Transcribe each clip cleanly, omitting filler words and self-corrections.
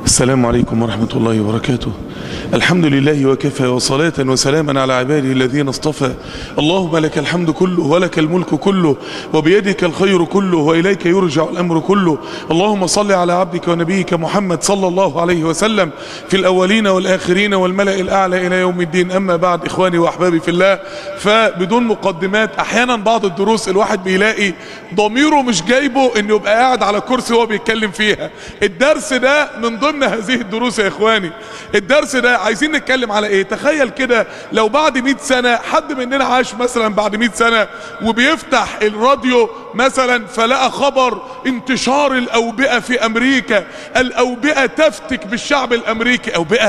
السلام عليكم ورحمة الله وبركاته. الحمد لله وكفى، وصلاة وسلاما على عباده الذين اصطفى. اللهم لك الحمد كله ولك الملك كله وبيدك الخير كله وإليك يرجع الأمر كله. اللهم صل على عبدك ونبيك محمد صلى الله عليه وسلم في الأولين والآخرين والملأ الأعلى إلى يوم الدين. أما بعد، إخواني وأحبابي في الله، فبدون مقدمات، أحيانا بعض الدروس الواحد بيلاقي ضميره مش جايبه إنه يبقى قاعد على كرسي وهو بيتكلم فيها. الدرس ده من ضمن هذه الدروس يا إخواني. الدرس ده عايزين نتكلم على ايه؟ تخيل كده لو بعد 100 سنة حد مننا عاش مثلا بعد 100 سنة وبيفتح الراديو مثلا فلقى خبر انتشار الأوبئة في أمريكا، الأوبئة تفتك بالشعب الأمريكي. أوبئة؟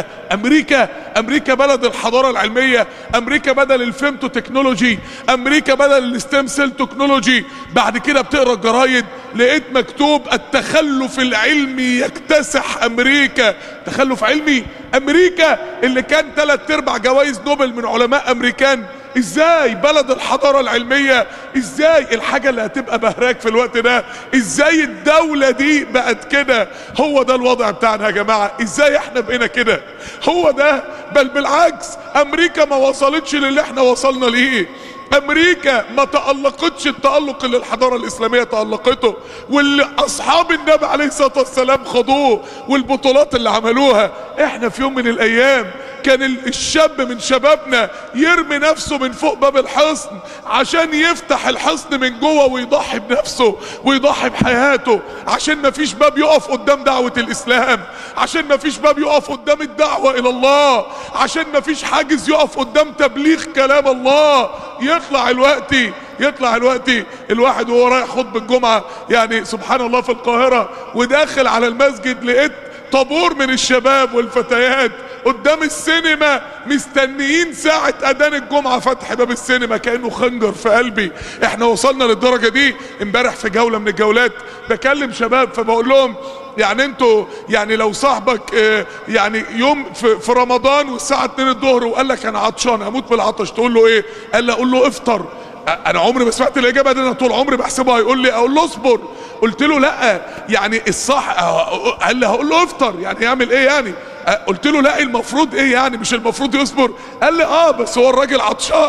أمريكا بلد الحضارة العلمية، أمريكا بدل الفيمتو تكنولوجي، أمريكا بدل الستيم سيل تكنولوجي. بعد كده بتقرأ الجرايد لقيت مكتوب التخلف العلمي يكتسح أمريكا. تخلف علمي؟ أمريكا اللي كان 3/4 جوائز نوبل من علماء أمريكان. ازاي بلد الحضارة العلمية؟ ازاي الحاجة اللي هتبقى بهراك في الوقت ده؟ ازاي الدولة دي بقت كده؟ هو ده الوضع بتاعنا يا جماعة. ازاي احنا بقينا كده؟ هو ده، بل بالعكس، امريكا ما وصلتش للي احنا وصلنا ليه. امريكا ما تألقتش التألق اللي الحضارة الاسلامية تألقته واللي اصحاب النبي عليه الصلاة والسلام خدوه والبطولات اللي عملوها. احنا في يوم من الايام كان الشاب من شبابنا يرمي نفسه من فوق باب الحصن عشان يفتح الحصن من جوه ويضحي بنفسه ويضحي بحياته، عشان ما فيش باب يقف قدام دعوة الاسلام، عشان ما فيش باب يقف قدام الدعوة الى الله، عشان ما فيش حاجز يقف قدام تبليغ كلام الله. يطلع الوقت الواحد وهو رايح خطبة الجمعة، يعني سبحان الله، في القاهرة، وداخل على المسجد لقيت طابور من الشباب والفتيات قدام السينما مستنيين ساعة اذان الجمعة فتح باب السينما. كأنه خنجر في قلبي. احنا وصلنا للدرجة دي. امبارح في جولة من الجولات بكلم شباب فبقول لهم يعني انتوا، يعني لو صاحبك يعني يوم في رمضان والساعة 2 الظهر وقال لك انا عطشان هموت بالعطش، تقول له ايه؟ قال لي اقول له افطر. انا عمري ما سمعت الاجابه دي، انا طول عمري بحسبها هيقول لي اقول له اصبر. قلت له لا، يعني الصح. قال لي هقول له افطر، يعني يعمل ايه يعني؟ قلت له لا، المفروض ايه يعني؟ مش المفروض يصبر؟ قال لي بس هو الراجل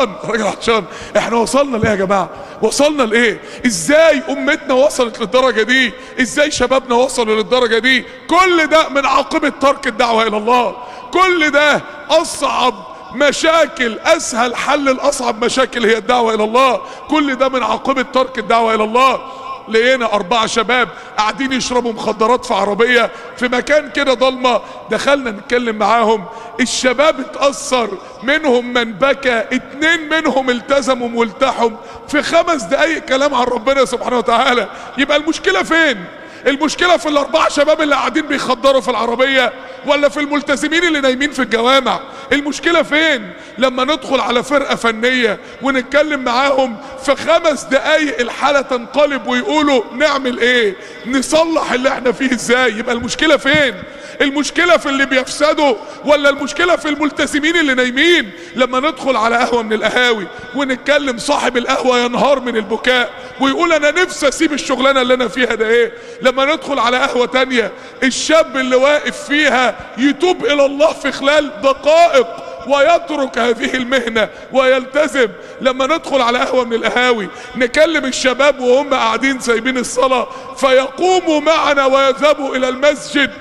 عطشان. احنا وصلنا ليه يا جماعه؟ وصلنا لايه؟ ازاي امتنا وصلت للدرجه دي؟ ازاي شبابنا وصلوا للدرجه دي؟ كل ده من عاقبه ترك الدعوه الى الله. كل ده اصعب مشاكل، اسهل حل الاصعب مشاكل هي الدعوة الى الله. كل ده من عاقبة ترك الدعوة الى الله. لقينا 4 شباب قاعدين يشربوا مخدرات في عربية في مكان كده ضلمة. دخلنا نتكلم معاهم، الشباب اتأثر، منهم من بكى، 2 منهم التزموا والتحم في 5 دقايق كلام عن ربنا سبحانه وتعالى. يبقى المشكلة فين؟ المشكلة في ال4 شباب اللي قاعدين بيخدروا في العربية، ولا في الملتزمين اللي نايمين في الجوامع؟ المشكلة فين؟ لما ندخل على فرقة فنية ونتكلم معاهم في 5 دقايق الحالة تنقلب ويقولوا نعمل ايه؟ نصلح اللي احنا فيه ازاي؟ يبقى المشكلة فين؟ المشكلة في اللي بيفسدوا ولا المشكلة في الملتزمين اللي نايمين؟ لما ندخل على قهوة من القهاوي ونتكلم، صاحب القهوة ينهار من البكاء ويقول انا نفسي اسيب الشغلانة اللي انا فيها ده ايه. لما ندخل على قهوة تانية، الشاب اللي واقف فيها يتوب الى الله في خلال دقائق ويترك هذه المهنة ويلتزم. لما ندخل على قهوة من القهاوي نكلم الشباب وهم قاعدين سايبين الصلاة فيقوموا معنا ويذهبوا الى المسجد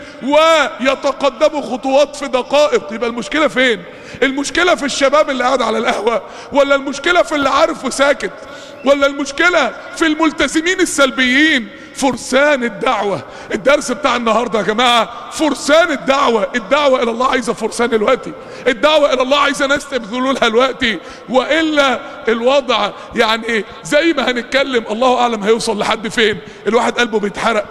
ويتقدموا خطوات في دقائق. يبقى المشكلة فين؟ المشكلة في الشباب اللي قاعد على القهوة، ولا المشكلة في اللي عارف وساكت، ولا المشكلة في الملتزمين السلبيين؟ فرسان الدعوة. الدرس بتاع النهاردة يا جماعة فرسان الدعوة. الدعوة الى الله عايزة فرسان الوقتي. الدعوة الى الله عايزة ناس تبذلوا لها الوقتي، وإلا الوضع يعني زي ما هنتكلم الله اعلم هيوصل لحد فين. الواحد قلبه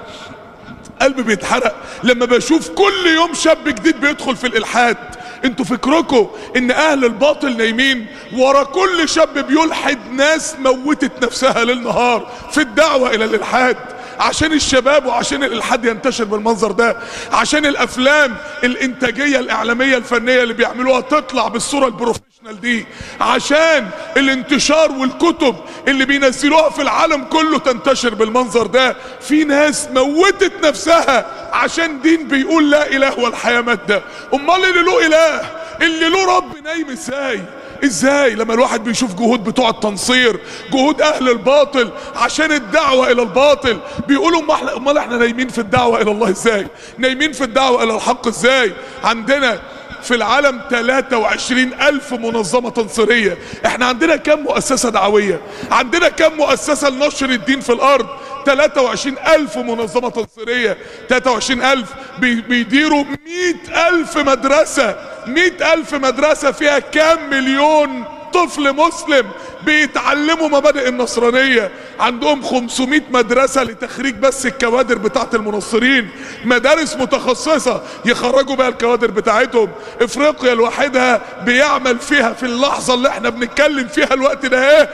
بيتحرق لما بشوف كل يوم شاب جديد بيدخل في الالحاد. انتوا فكركم ان اهل الباطل نايمين ورا كل شاب بيلحد؟ ناس موتت نفسها ليل نهار في الدعوة الى الالحاد عشان الشباب وعشان الالحاد ينتشر بالمنظر ده، عشان الافلام الانتاجية الاعلامية الفنية اللي بيعملوها تطلع بالصورة البروفيشنال دي، عشان الانتشار والكتب اللي بينزلوها في العالم كله تنتشر بالمنظر ده. في ناس موتت نفسها عشان دين بيقول لا اله والحياة مادة. امال اللي له اله، اللي له رب، نايم ازاي لما الواحد بيشوف جهود بتوع التنصير، جهود اهل الباطل عشان الدعوة الى الباطل، بيقولوا امال احنا نايمين في الدعوة الى الله ازاي؟ نايمين في الدعوة الى الحق ازاي؟ عندنا في العالم 23,000 منظمة تنصيرية. احنا عندنا كم مؤسسة دعوية؟ عندنا كم مؤسسة لنشر الدين في الارض؟ 23,000 منظمة تنصيرية. 23,000 بيديروا 100,000 مدرسة. 100,000 مدرسة فيها كام مليون طفل مسلم بيتعلموا مبادئ النصرانية. عندهم 500 مدرسة لتخريج بس الكوادر بتاعت المنصرين، مدارس متخصصة يخرجوا بها الكوادر بتاعتهم. افريقيا لوحدها بيعمل فيها في اللحظة اللي احنا بنتكلم فيها الوقت ده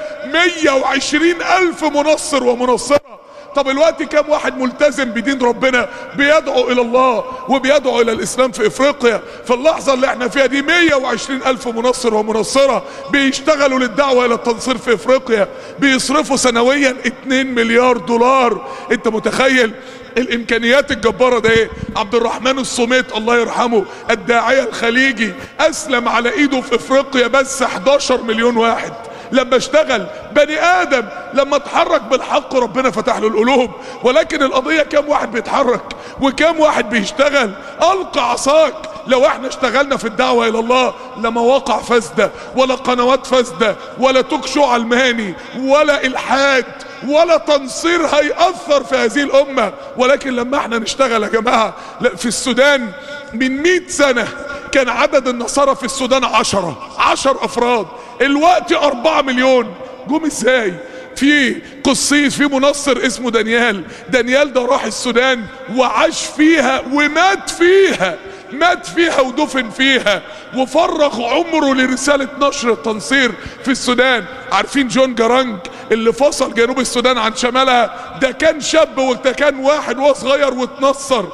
120,000 منصر ومنصرة. طب الوقت كام واحد ملتزم بدين ربنا بيدعو الى الله وبيدعو الى الاسلام في افريقيا؟ في اللحظة اللي احنا فيها دي 120,000 منصر ومنصرة بيشتغلوا للدعوة الى التنصير في افريقيا، بيصرفوا سنويا 2 مليار دولار. انت متخيل الامكانيات الجبارة ده ايه؟ عبد الرحمن الصميت الله يرحمه الداعية الخليجي اسلم على ايده في افريقيا بس 11 مليون واحد. لما اشتغل بني ادم، لما اتحرك بالحق ربنا فتح له القلوب. ولكن القضية كام واحد بيتحرك وكام واحد بيشتغل؟ القى عصاك. لو احنا اشتغلنا في الدعوة الى الله لا مواقع فاسدة ولا قنوات فاسدة ولا توك شو علماني ولا الحاد ولا تنصير هيأثر في هذه الامة. ولكن لما احنا نشتغل يا جماعة، في السودان من 100 سنة كان عدد النصارى في السودان 10 افراد، الوقت 4 مليون. جم ازاي؟ في قسيس، في منصر اسمه دانيال ده راح السودان وعاش فيها ومات فيها ودفن فيها وفرغ عمره لرسالة نشر التنصير في السودان. عارفين جون جرانج اللي فصل جنوب السودان عن شمالها؟ ده كان شاب وده كان واحد وهو صغير واتنصر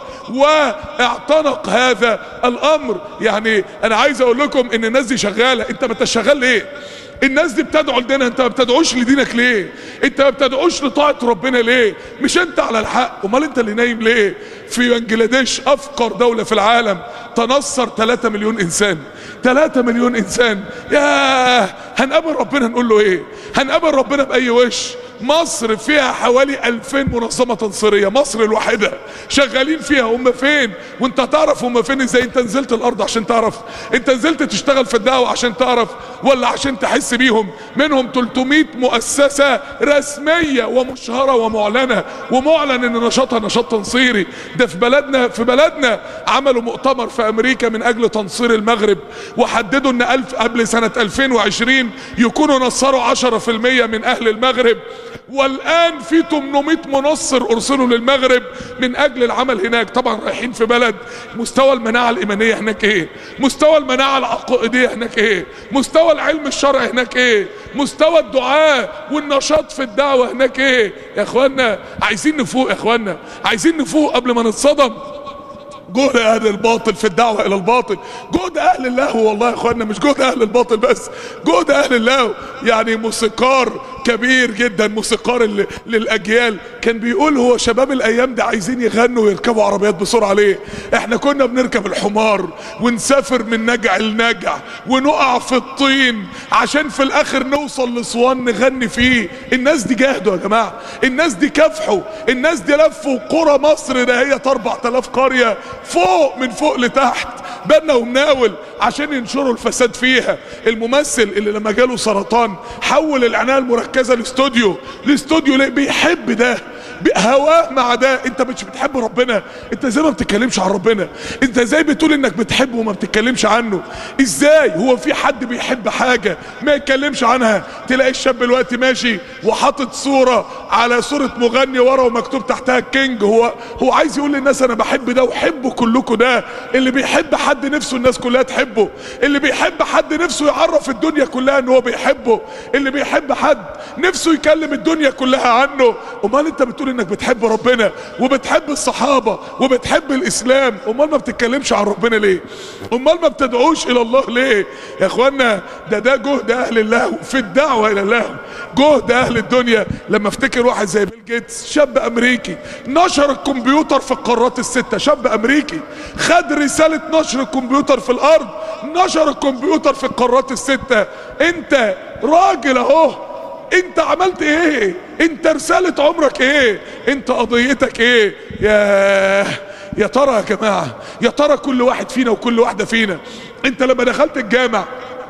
واعتنق هذا الامر. يعني انا عايز اقول لكم ان الناس دي شغالة. انت ما انت شغال ليه؟ الناس دي بتدعو لدينها، انت ما بتدعوش لدينك ليه؟ انت ما بتدعوش لطاعة ربنا ليه؟ مش انت على الحق؟ امال انت اللي نايم ليه؟ في بنجلاديش افقر دولة في العالم تنصر 3 مليون انسان. 3 مليون انسان. ياه، هنقابل ربنا نقول له ايه؟ هنقابل ربنا باي وش؟ مصر فيها حوالي 2000 منظمة تنصيرية، مصر الواحدة شغالين فيها. هم فين؟ وانت تعرف هم فين ازاي؟ انت نزلت الارض عشان تعرف؟ انت نزلت تشتغل في الدعوة عشان تعرف ولا عشان تحس بيهم؟ منهم 300 مؤسسة رسمية ومشهرة ومعلنة ومعلن ان نشاطها نشاط تنصيري. ده في بلدنا عملوا مؤتمر في امريكا من اجل تنصير المغرب، وحددوا ان قبل سنة 2020 يكونوا نصروا 10% من اهل المغرب. والان في 800 منصر ارسلوا للمغرب من اجل العمل هناك. طبعا رايحين في بلد مستوى المناعة الإيمانية هناك ايه؟ مستوى المناعة العقائدية هناك ايه؟ مستوى العلم الشرعي هناك ايه؟ مستوى الدعاء والنشاط في الدعوة هناك ايه؟ يا اخوانا عايزين نفوق، يا اخوانا عايزين نفوق قبل ما نتصدم. جهد اهل الباطل في الدعوة الى الباطل، جهد اهل اللهو والله يا اخوانا، مش جهد اهل الباطل بس، جهد اهل اللهو. يعني موسيقار كبير جدا، موسيقار للاجيال، كان بيقول هو شباب الايام دي عايزين يغنوا ويركبوا عربيات بسرعة ليه؟ احنا كنا بنركب الحمار ونسافر من نجع لنجع ونقع في الطين عشان في الاخر نوصل لاسوان نغني فيه. الناس دي جاهدوا يا جماعة، الناس دي كافحوا، الناس دي لفوا قرى مصر دهيت 4000 قرية فوق من فوق لتحت بنا ومناول عشان ينشروا الفساد فيها. الممثل اللي لما جاله سرطان حول العناية المركزة لاستوديو ليه؟ بيحب ده، هواه مع ده. انت مش بتحب ربنا؟ انت ازاي ما بتتكلمش عن ربنا؟ انت ازاي بتقول انك بتحبه وما بتتكلمش عنه؟ ازاي؟ هو في حد بيحب حاجة ما يتكلمش عنها؟ تلاقي الشاب دلوقتي ماشي وحاطط صورة على صورة مغني ورا ومكتوب تحتها الكينج. هو عايز يقول للناس انا بحب ده وحبوا كلكم ده. اللي بيحب حد نفسه الناس كلها تحبه، اللي بيحب حد نفسه يعرف الدنيا كلها ان هو بيحبه، اللي بيحب حد نفسه يكلم الدنيا كلها عنه. امال انت بتقول بتقول انك بتحب ربنا وبتحب الصحابة وبتحب الاسلام، امال ما بتتكلمش عن ربنا ليه؟ امال ما بتدعوش الى الله ليه؟ يا اخوانا ده جهد اهل الله في الدعوة الى الله، جهد اهل الدنيا. لما افتكر واحد زي بيل جيتس، شاب امريكي نشر الكمبيوتر في القارات الستة، شاب امريكي خد رسالة نشر الكمبيوتر في الارض، نشر الكمبيوتر في القارات الستة. انت راجل اهو، انت عملت ايه؟ انت رسالة عمرك ايه؟ انت قضيتك ايه؟ يا ترى يا جماعة، يا ترى كل واحد فينا وكل واحدة فينا، انت لما دخلت الجامع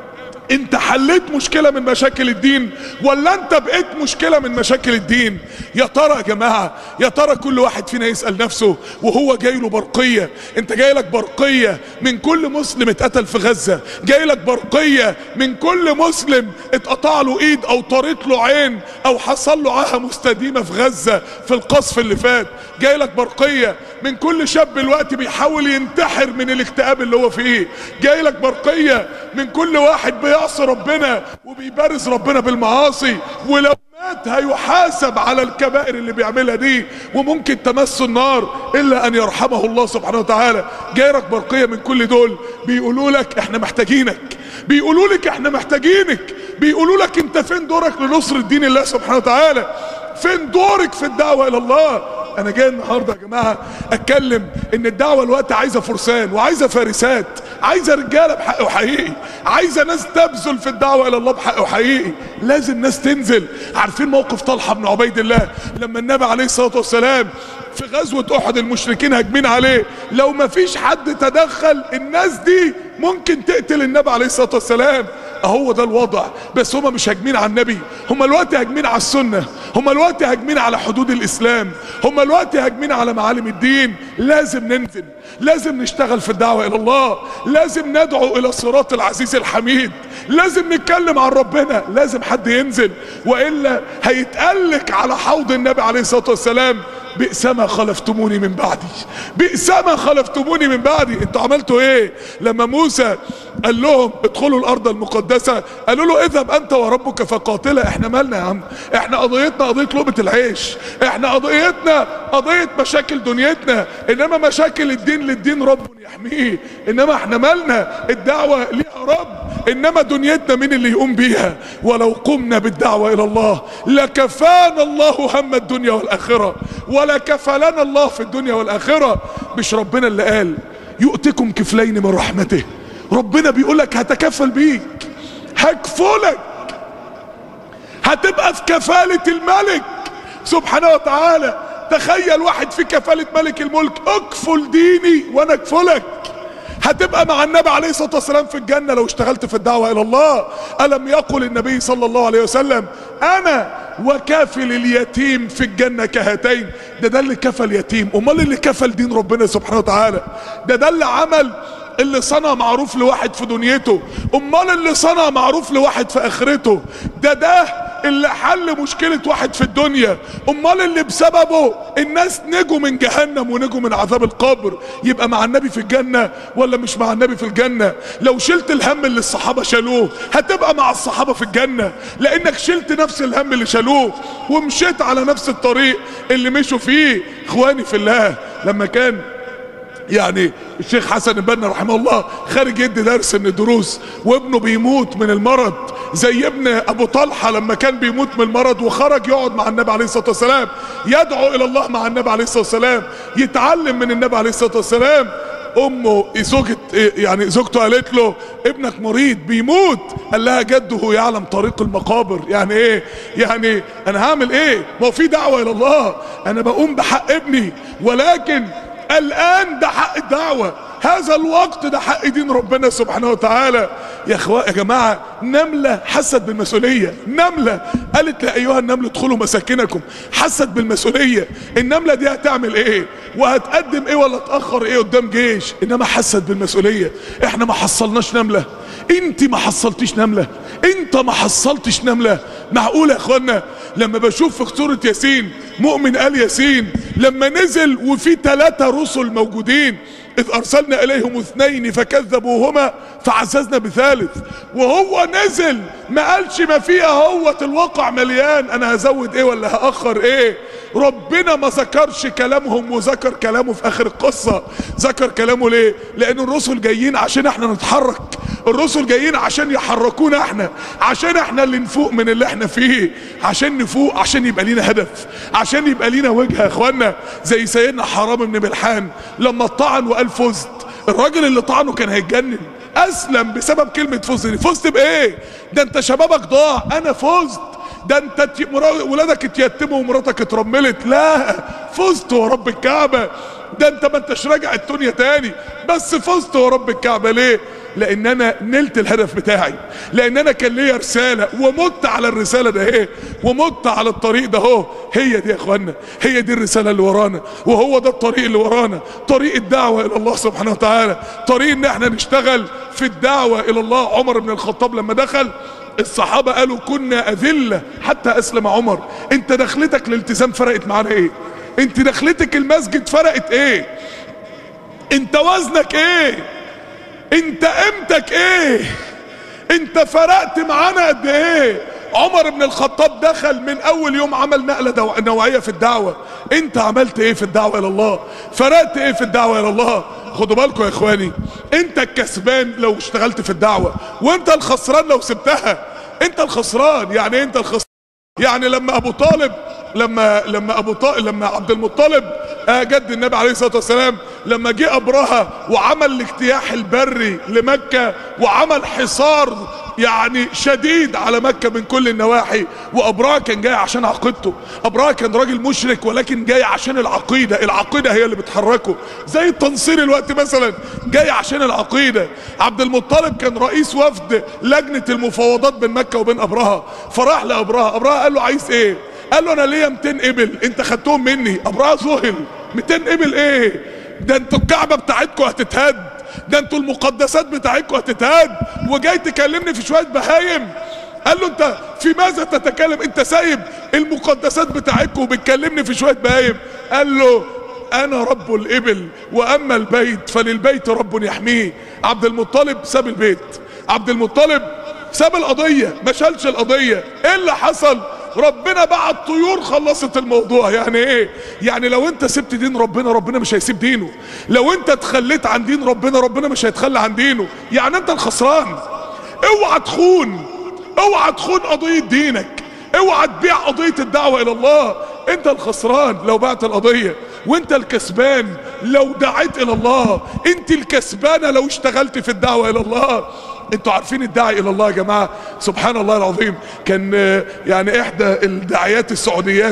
انت حليت مشكلة من مشاكل الدين ولا انت بقيت مشكلة من مشاكل الدين؟ يا ترى يا جماعة، يا ترى كل واحد فينا يسأل نفسه وهو جاي له برقية. انت جاي لك برقية من كل مسلم اتقتل في غزة، جاي لك برقية من كل مسلم اتقطع له ايد او طارت له عين او حصل له عاهة مستديمة في غزة في القصف اللي فات، جاي لك برقية من كل شاب الوقت بيحاول ينتحر من الاكتئاب اللي هو فيه، جاي لك برقية من كل واحد بيعصي ربنا وبيبارز ربنا بالمعاصي، ولو مات هيحاسب على الكبائر اللي بيعملها دي وممكن تمس النار الا ان يرحمه الله سبحانه وتعالى. جاي لك برقية من كل دول بيقولوا لك احنا محتاجينك، بيقولوا لك احنا محتاجينك، بيقولوا لك انت فين دورك لنصر الدين الله سبحانه وتعالى، فين دورك في الدعوة الى الله. انا جاي النهارده يا جماعه اتكلم ان الدعوه الوقت عايزه فرسان وعايزه فارسات، عايزه رجاله بحق وحقيقي، عايزه ناس تبذل في الدعوه الى الله بحق وحقيقي، لازم ناس تنزل. عارفين موقف طلحه بن عبيد الله لما النبي عليه الصلاه والسلام في غزوه احد المشركين هاجمين عليه، لو ما فيش حد تدخل الناس دي ممكن تقتل النبي عليه الصلاه والسلام. اهو ده الوضع، بس هما مش هاجمين على النبي، هما الوقت هاجمين على السنة، هما الوقت هاجمين على حدود الاسلام، هما الوقت هاجمين على معالم الدين. لازم ننزل، لازم نشتغل في الدعوة الى الله، لازم ندعو الى صراط العزيز الحميد، لازم نتكلم عن ربنا، لازم حد ينزل والا هيتقلك على حوض النبي عليه الصلاة والسلام بئس ما خلفتموني من بعدي، بئس ما خلفتموني من بعدي. انتوا عملتوا ايه لما موسى قال لهم ادخلوا الارض المقدسة؟ قالوا له اذهب انت وربك فقاتلا. احنا مالنا يا عم؟ احنا قضيتنا قضية لقمة العيش، احنا قضيتنا قضية مشاكل دنيتنا، انما مشاكل الدين للدين رب يحميه. انما احنا مالنا؟ الدعوة ليها رب، انما دنيتنا مين اللي يقوم بيها؟ ولو قمنا بالدعوة الى الله لكفانا الله هم الدنيا والاخرة، ولا كفلنا الله في الدنيا والاخرة. مش ربنا اللي قال يؤتكم كفلين من رحمته؟ ربنا بيقولك هتكفل بيك، هكفلك، هتبقى في كفالة الملك سبحانه وتعالى. تخيل واحد في كفالة ملك الملك، اكفل ديني وانا اكفلك. هتبقى مع النبي عليه الصلاة والسلام في الجنة لو اشتغلت في الدعوة الى الله. ألم يقل النبي صلى الله عليه وسلم انا وكافل اليتيم في الجنة كهاتين؟ ده اللي كفل يتيم، امال اللي كفل دين ربنا سبحانه وتعالى؟ ده اللي عمل، اللي صنع معروف لواحد في دنيته، امال اللي صنع معروف لواحد في اخرته. ده اللي حل مشكلة واحد في الدنيا، امال اللي بسببه الناس نجوا من جهنم ونجوا من عذاب القبر. يبقى مع النبي في الجنة ولا مش مع النبي في الجنة؟ لو شلت الهم اللي الصحابة شالوه هتبقى مع الصحابة في الجنة، لانك شلت نفس الهم اللي شالوه ومشيت على نفس الطريق اللي مشوا فيه. اخواني في الله، لما كان يعني الشيخ حسن البنا رحمه الله خارج يدي درس من الدروس وابنه بيموت من المرض، زي ابن ابو طلحة لما كان بيموت من المرض وخرج يقعد مع النبي عليه الصلاة والسلام يدعو الى الله مع النبي عليه الصلاة والسلام، يتعلم من النبي عليه الصلاة والسلام. امه زوجته قالت له ابنك مريض بيموت، قال لها جده يعلم طريق المقابر. يعني ايه؟ يعني انا هعمل ايه؟ ما هو في دعوة الى الله، انا بقوم بحق ابني، ولكن الان ده حق الدعوة، هذا الوقت ده حق دين ربنا سبحانه وتعالى. يا جماعة، نملة حست بالمسؤولية، نملة قالت يا ايها النمل ادخلوا مساكنكم، حست بالمسؤولية. النملة دي هتعمل ايه وهتقدم ايه ولا تأخر ايه قدام جيش، انما حست بالمسؤولية. احنا ما حصلناش نملة، انت ما حصلتيش نملة، انت ما حصلتش نملة. معقولة يا اخوانا؟ لما بشوف في سورة ياسين مؤمن آل ياسين لما نزل وفي 3 رسل موجودين، إذ أرسلنا إليهم 2 فكذبوهما فعززنا بثالث، وهو نزل ما قالش ما فيها، هو الواقع مليان، أنا هزود إيه ولا هأخر إيه؟ ربنا ما ذكرش كلامهم وذكر كلامه في اخر القصة. ذكر كلامه ليه؟ لان الرسل جايين عشان احنا نتحرك، الرسل جايين عشان يحركونا احنا، عشان احنا اللي نفوق من اللي احنا فيه، عشان نفوق، عشان يبقى لينا هدف، عشان يبقى لينا وجهة يا اخوانا. زي سيدنا حرام بن ملحان لما طعن وقال فزت، الراجل اللي طعنه كان هيتجنن، اسلم بسبب كلمة فزت. فزت بايه؟ ده انت شبابك ضاع. انا فزت؟ ده انت ولادك اتيتموا ومراتك اترملت. لا، فزت ورب الكعبة. ده انت ما انتش راجع الدنيا تاني، بس فزت ورب الكعبة. ليه؟ لان انا نلت الهدف بتاعي، لان انا كان ليا رسالة ومت على الرسالة ده اهي، ومت على الطريق ده اهو. هي دي يا اخوانا، هي دي الرسالة اللي ورانا، وهو ده الطريق اللي ورانا، طريق الدعوة الى الله سبحانه وتعالى، طريق ان احنا نشتغل في الدعوة الى الله. عمر بن الخطاب لما دخل، الصحابة قالوا كنا أذلة حتى أسلم عمر. انت دخلتك الالتزام فرقت معانا ايه؟ انت دخلتك المسجد فرقت ايه؟ انت وزنك ايه؟ انت قيمتك ايه؟ انت فرقت معانا قد ايه؟ عمر بن الخطاب دخل من اول يوم عمل نقلة نوعية في الدعوة. انت عملت ايه في الدعوة الى الله؟ فرقت ايه في الدعوة الى الله؟ خدوا بالكم يا اخواني، انت الكسبان لو اشتغلت في الدعوة، وانت الخسران لو سبتها. انت الخسران. يعني ايه انت الخسران؟ يعني لما ابو طالب لما عبد المطلب جد النبي عليه الصلاة والسلام، لما جه ابرهة وعمل الاجتياح البري لمكة وعمل حصار يعني شديد على مكة من كل النواحي، وابرهة كان جاي عشان عقيدته. ابرهة كان راجل مشرك ولكن جاي عشان العقيدة، العقيدة هي اللي بتحركه. زي التنصير الوقت مثلا جاي عشان العقيدة. عبد المطلب كان رئيس وفد لجنة المفاوضات بين مكة وبين ابرهة، فراح لابرهة. ابرهة قال له عايز ايه؟ قال له انا ليا 200 ابل انت خدتهم مني. ابرهة ذهل، 200 ابل ايه؟ ده انتوا الكعبة بتاعتكم هتتهد، ده انتوا المقدسات بتاعتكم هتتهد، وجاي تكلمني في شوية بهايم؟ قال له انت في ماذا تتكلم؟ انت سايب المقدسات بتاعتكم وبتكلمني في شوية بهايم؟ قال له انا رب الابل، واما البيت فللبيت رب يحميه. عبد المطلب ساب البيت، عبد المطلب ساب القضية، ما شالش القضية. ايه اللي حصل؟ ربنا بعت طيور خلصت الموضوع. يعني ايه؟ يعني لو انت سبت دين ربنا، ربنا مش هيسيب دينه. لو انت تخليت عن دين ربنا، ربنا مش هيتخلى عن دينه. يعني انت الخسران. اوعى تخون، اوعى تخون قضية دينك، اوعى تبيع قضية الدعوة الى الله. انت الخسران لو بعت القضية، وانت الكسبان لو دعيت الى الله. انت الكسبانة لو اشتغلت في الدعوة الى الله. انتوا عارفين الداعي الى الله يا جماعة؟ سبحان الله العظيم. كان يعني احدى الداعيات السعوديات،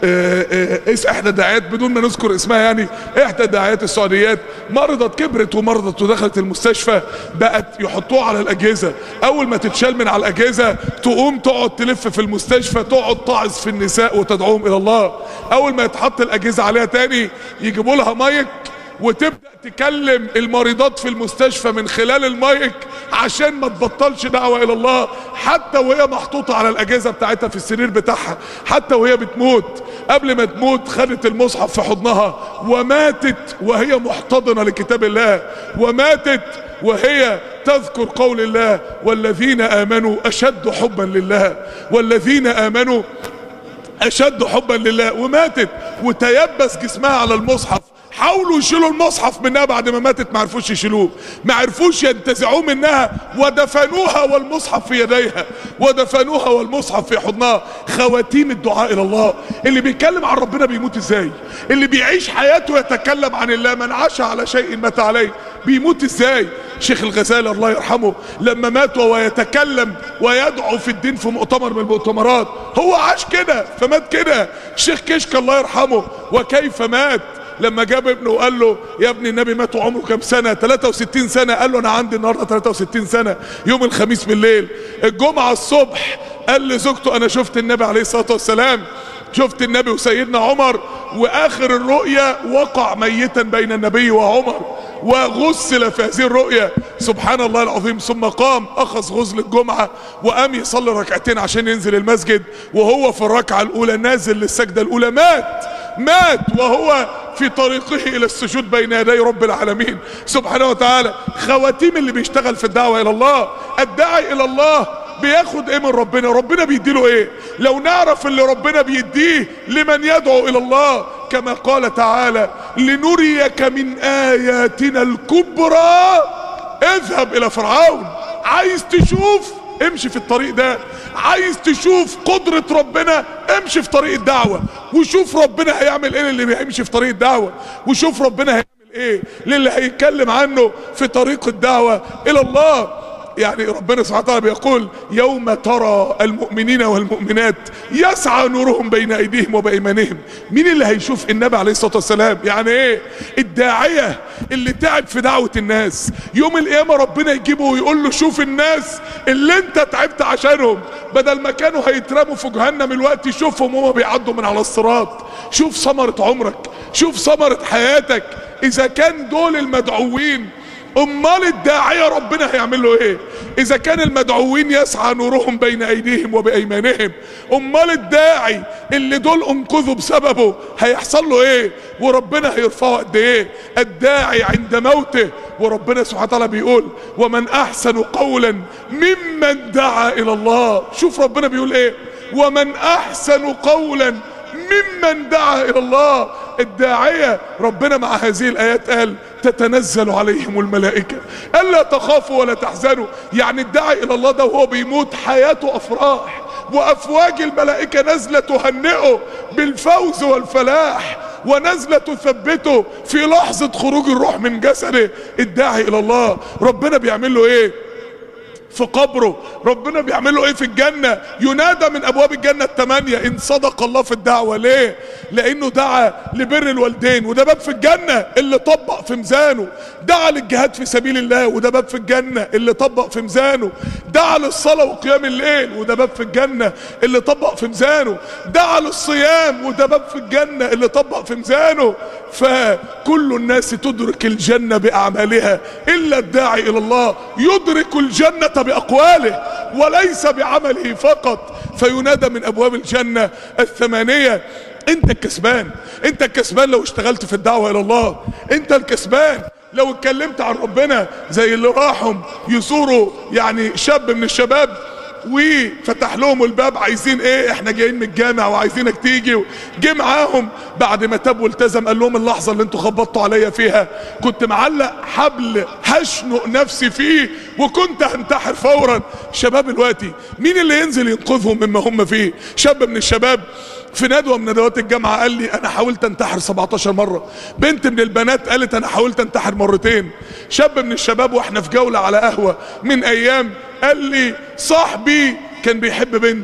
احدى الداعيات بدون ما نذكر اسمها، يعني احدى الداعيات السعوديات مرضت، كبرت ومرضت ودخلت المستشفى. بقت يحطوها على الاجهزة، اول ما تتشال من على الاجهزة تقوم تقعد تلف في المستشفى، تقعد تعظ في النساء وتدعوهم الى الله. اول ما يتحط الاجهزة عليها تاني يجيبوا لها مايك وتبدأ تكلم المريضات في المستشفى من خلال المايك عشان ما تبطلش دعوة الى الله. حتى وهي محطوطة على الاجهزة بتاعتها في السرير بتاعها، حتى وهي بتموت، قبل ما تموت خدت المصحف في حضنها وماتت وهي محتضنة لكتاب الله، وماتت وهي تذكر قول الله والذين آمنوا أشد حبا لله، والذين آمنوا أشد حبا لله. وماتت وتيبس جسمها على المصحف. حاولوا يشيلوا المصحف منها بعد ما ماتت، ما عرفوش يشيلوه، ما عرفوش ينتزعوه منها، ودفنوها والمصحف في يديها، ودفنوها والمصحف في حضنها. خواتيم الدعاء الى الله. اللي بيتكلم عن ربنا بيموت ازاي؟ اللي بيعيش حياته يتكلم عن الله، من عاش على شيء مات عليه، بيموت ازاي؟ شيخ الغزالي الله يرحمه لما مات وهو يتكلم ويدعو في الدين في مؤتمر من المؤتمرات، هو عاش كده فمات كده. الشيخ كشك الله يرحمه وكيف مات؟ لما جاب ابنه وقال له يا ابني النبي مات وعمره كام سنة؟ 63 سنة. قال له انا عندي النهاردة 63 سنة. يوم الخميس بالليل، الجمعة الصبح قال لزوجته انا شفت النبي عليه الصلاة والسلام، شفت النبي وسيدنا عمر، واخر الرؤيا وقع ميتا بين النبي وعمر وغسل في هذه الرؤيا. سبحان الله العظيم. ثم قام اخذ غسل الجمعة وقام يصلي ركعتين عشان ينزل المسجد، وهو في الركعة الاولى نازل للسجدة الاولى مات وهو في طريقه الى السجود بين يدي رب العالمين سبحانه وتعالى. خواتيم اللي بيشتغل في الدعوة الى الله. الداعي الى الله بياخد ايه من ربنا؟ ربنا بيديله ايه؟ لو نعرف اللي ربنا بيديه لمن يدعو الى الله، كما قال تعالى لنريك من اياتنا الكبرى اذهب الى فرعون. عايز تشوف؟ امشي في الطريق ده. عايز تشوف قدرة ربنا؟ امشي في طريق الدعوة وشوف ربنا هيعمل ايه للي هيمشي في طريق الدعوة، وشوف ربنا هيعمل ايه للي هيتكلم عنه في طريق الدعوة الى الله. يعني ربنا سبحانه وتعالى بيقول يوم ترى المؤمنين والمؤمنات يسعى نورهم بين ايديهم وبايمانهم. مين اللي هيشوف النبي عليه الصلاة والسلام؟ يعني ايه؟ الداعية اللي تعب في دعوة الناس، يوم القيامة ربنا يجيبه ويقول له شوف الناس اللي انت تعبت عشانهم، بدل ما كانوا هيترموا في جهنم الوقت شوفهم هما بيعدوا من على الصراط. شوف ثمرة عمرك، شوف ثمرة حياتك. اذا كان دول المدعوين، امال الداعية ربنا هيعمل له ايه؟ اذا كان المدعوين يسعى نورهم بين ايديهم وبايمانهم، امال الداعي اللي دول انقذوا بسببه هيحصل له ايه؟ وربنا هيرفعه قد ايه؟ الداعي عند موته، وربنا سبحانه وتعالى بيقول ومن احسن قولا ممن دعا الى الله. شوف ربنا بيقول ايه؟ ومن احسن قولا ممن دعا الى الله. الداعية ربنا مع هذه الايات قال تتنزل عليهم الملائكة الا تخافوا ولا تحزنوا. يعني الداعي الى الله ده وهو بيموت حياته افراح، وافواج الملائكة نازلة تهنئه بالفوز والفلاح، ونازلة تثبته في لحظة خروج الروح من جسده. الداعي الى الله ربنا بيعمل له ايه في قبره؟ ربنا بيعمل له ايه في الجنة؟ ينادى من ابواب الجنة الثمانية ان صدق الله في الدعوة. ليه؟ لانه دعا لبر الوالدين وده باب في الجنة اللي طبق في ميزانه. دعا للجهاد في سبيل الله وده باب في الجنة اللي طبق في ميزانه. دعا للصلاة وقيام الليل وده باب في الجنة اللي طبق في ميزانه. دعا للصيام وده باب في الجنة اللي طبق في ميزانه. فكل الناس تدرك الجنة باعمالها الا الداعي الى الله يدرك الجنة باقواله وليس بعمله فقط. فينادى من ابواب الجنة الثمانية انت الكسبان. انت الكسبان لو اشتغلت في الدعوة الى الله، انت الكسبان لو اتكلمت عن ربنا زي اللي راحوا يزوروا يعني شاب من الشباب وفتح لهم الباب عايزين ايه؟ احنا جايين من الجامع وعايزينك تيجي. جه معاهم بعد ما تاب والتزم قال لهم اللحظة اللي انتوا خبطتوا عليا فيها كنت معلق حبل هشنق نفسي فيه وكنت هنتحر فورا. شباب الوقتي مين اللي ينزل ينقذهم مما هم فيه؟ شاب من الشباب في ندوة من ندوات الجامعة قال لي انا حاولت انتحر 17 مرة. بنت من البنات قالت انا حاولت انتحر مرتين. شاب من الشباب واحنا في جولة على قهوة من ايام قال لي صاحبي كان بيحب بنت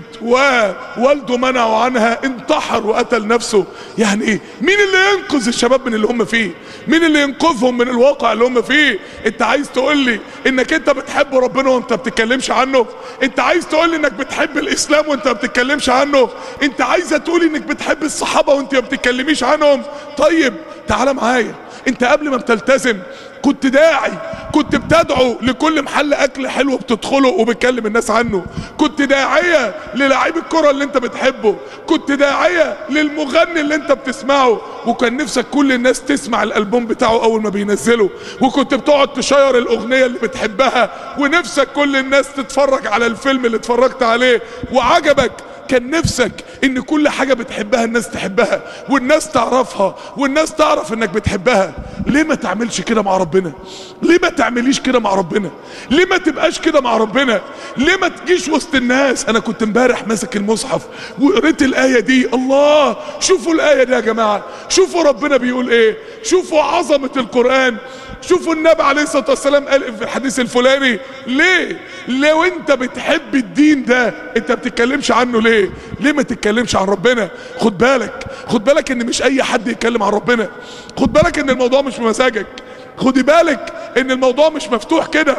ووالده منعه عنها انتحر وقتل نفسه. يعني ايه؟ مين اللي ينقذ الشباب من اللي هم فيه؟ مين اللي ينقذهم من الواقع اللي هم فيه؟ انت عايز تقول لي انك انت بتحب ربنا وانت بتتكلمش عنه؟ انت عايز تقول لي انك بتحب الاسلام وانت ما بتتكلمش عنه؟ انت عايزه تقول انك بتحب الصحابة وانت ما بتتكلميش عنهم؟ طيب تعال معايا. انت قبل ما بتلتزم كنت داعي، كنت بتدعو لكل محل اكل حلو بتدخله وبتكلم الناس عنه، كنت داعية للاعيب الكرة اللي انت بتحبه، كنت داعية للمغني اللي انت بتسمعه وكان نفسك كل الناس تسمع الالبوم بتاعه اول ما بينزله، وكنت بتقعد تشير الاغنية اللي بتحبها ونفسك كل الناس تتفرج على الفيلم اللي اتفرجت عليه وعجبك. كان نفسك ان كل حاجة بتحبها الناس تحبها والناس تعرفها والناس تعرف انك بتحبها. ليه ما تعملش كده مع ربنا؟ ليه ما تعمليش كده مع ربنا؟ ليه ما تبقاش كده مع ربنا؟ ليه ما تجيش وسط الناس؟ انا كنت امبارح ماسك المصحف وقريت الاية دي. الله، شوفوا الاية دي يا جماعة، شوفوا ربنا بيقول ايه، شوفوا عظمة القرآن، شوفوا النبي عليه الصلاة والسلام قال في الحديث الفلاني. ليه؟ لو انت بتحب الدين ده انت بتتكلمش عنه ليه؟ ليه ما تتكلمش عن ربنا؟ خد بالك، خد بالك ان مش اي حد يتكلم عن ربنا. خد بالك ان الموضوع مش بمزاجك. خدي بالك ان الموضوع مش مفتوح كده.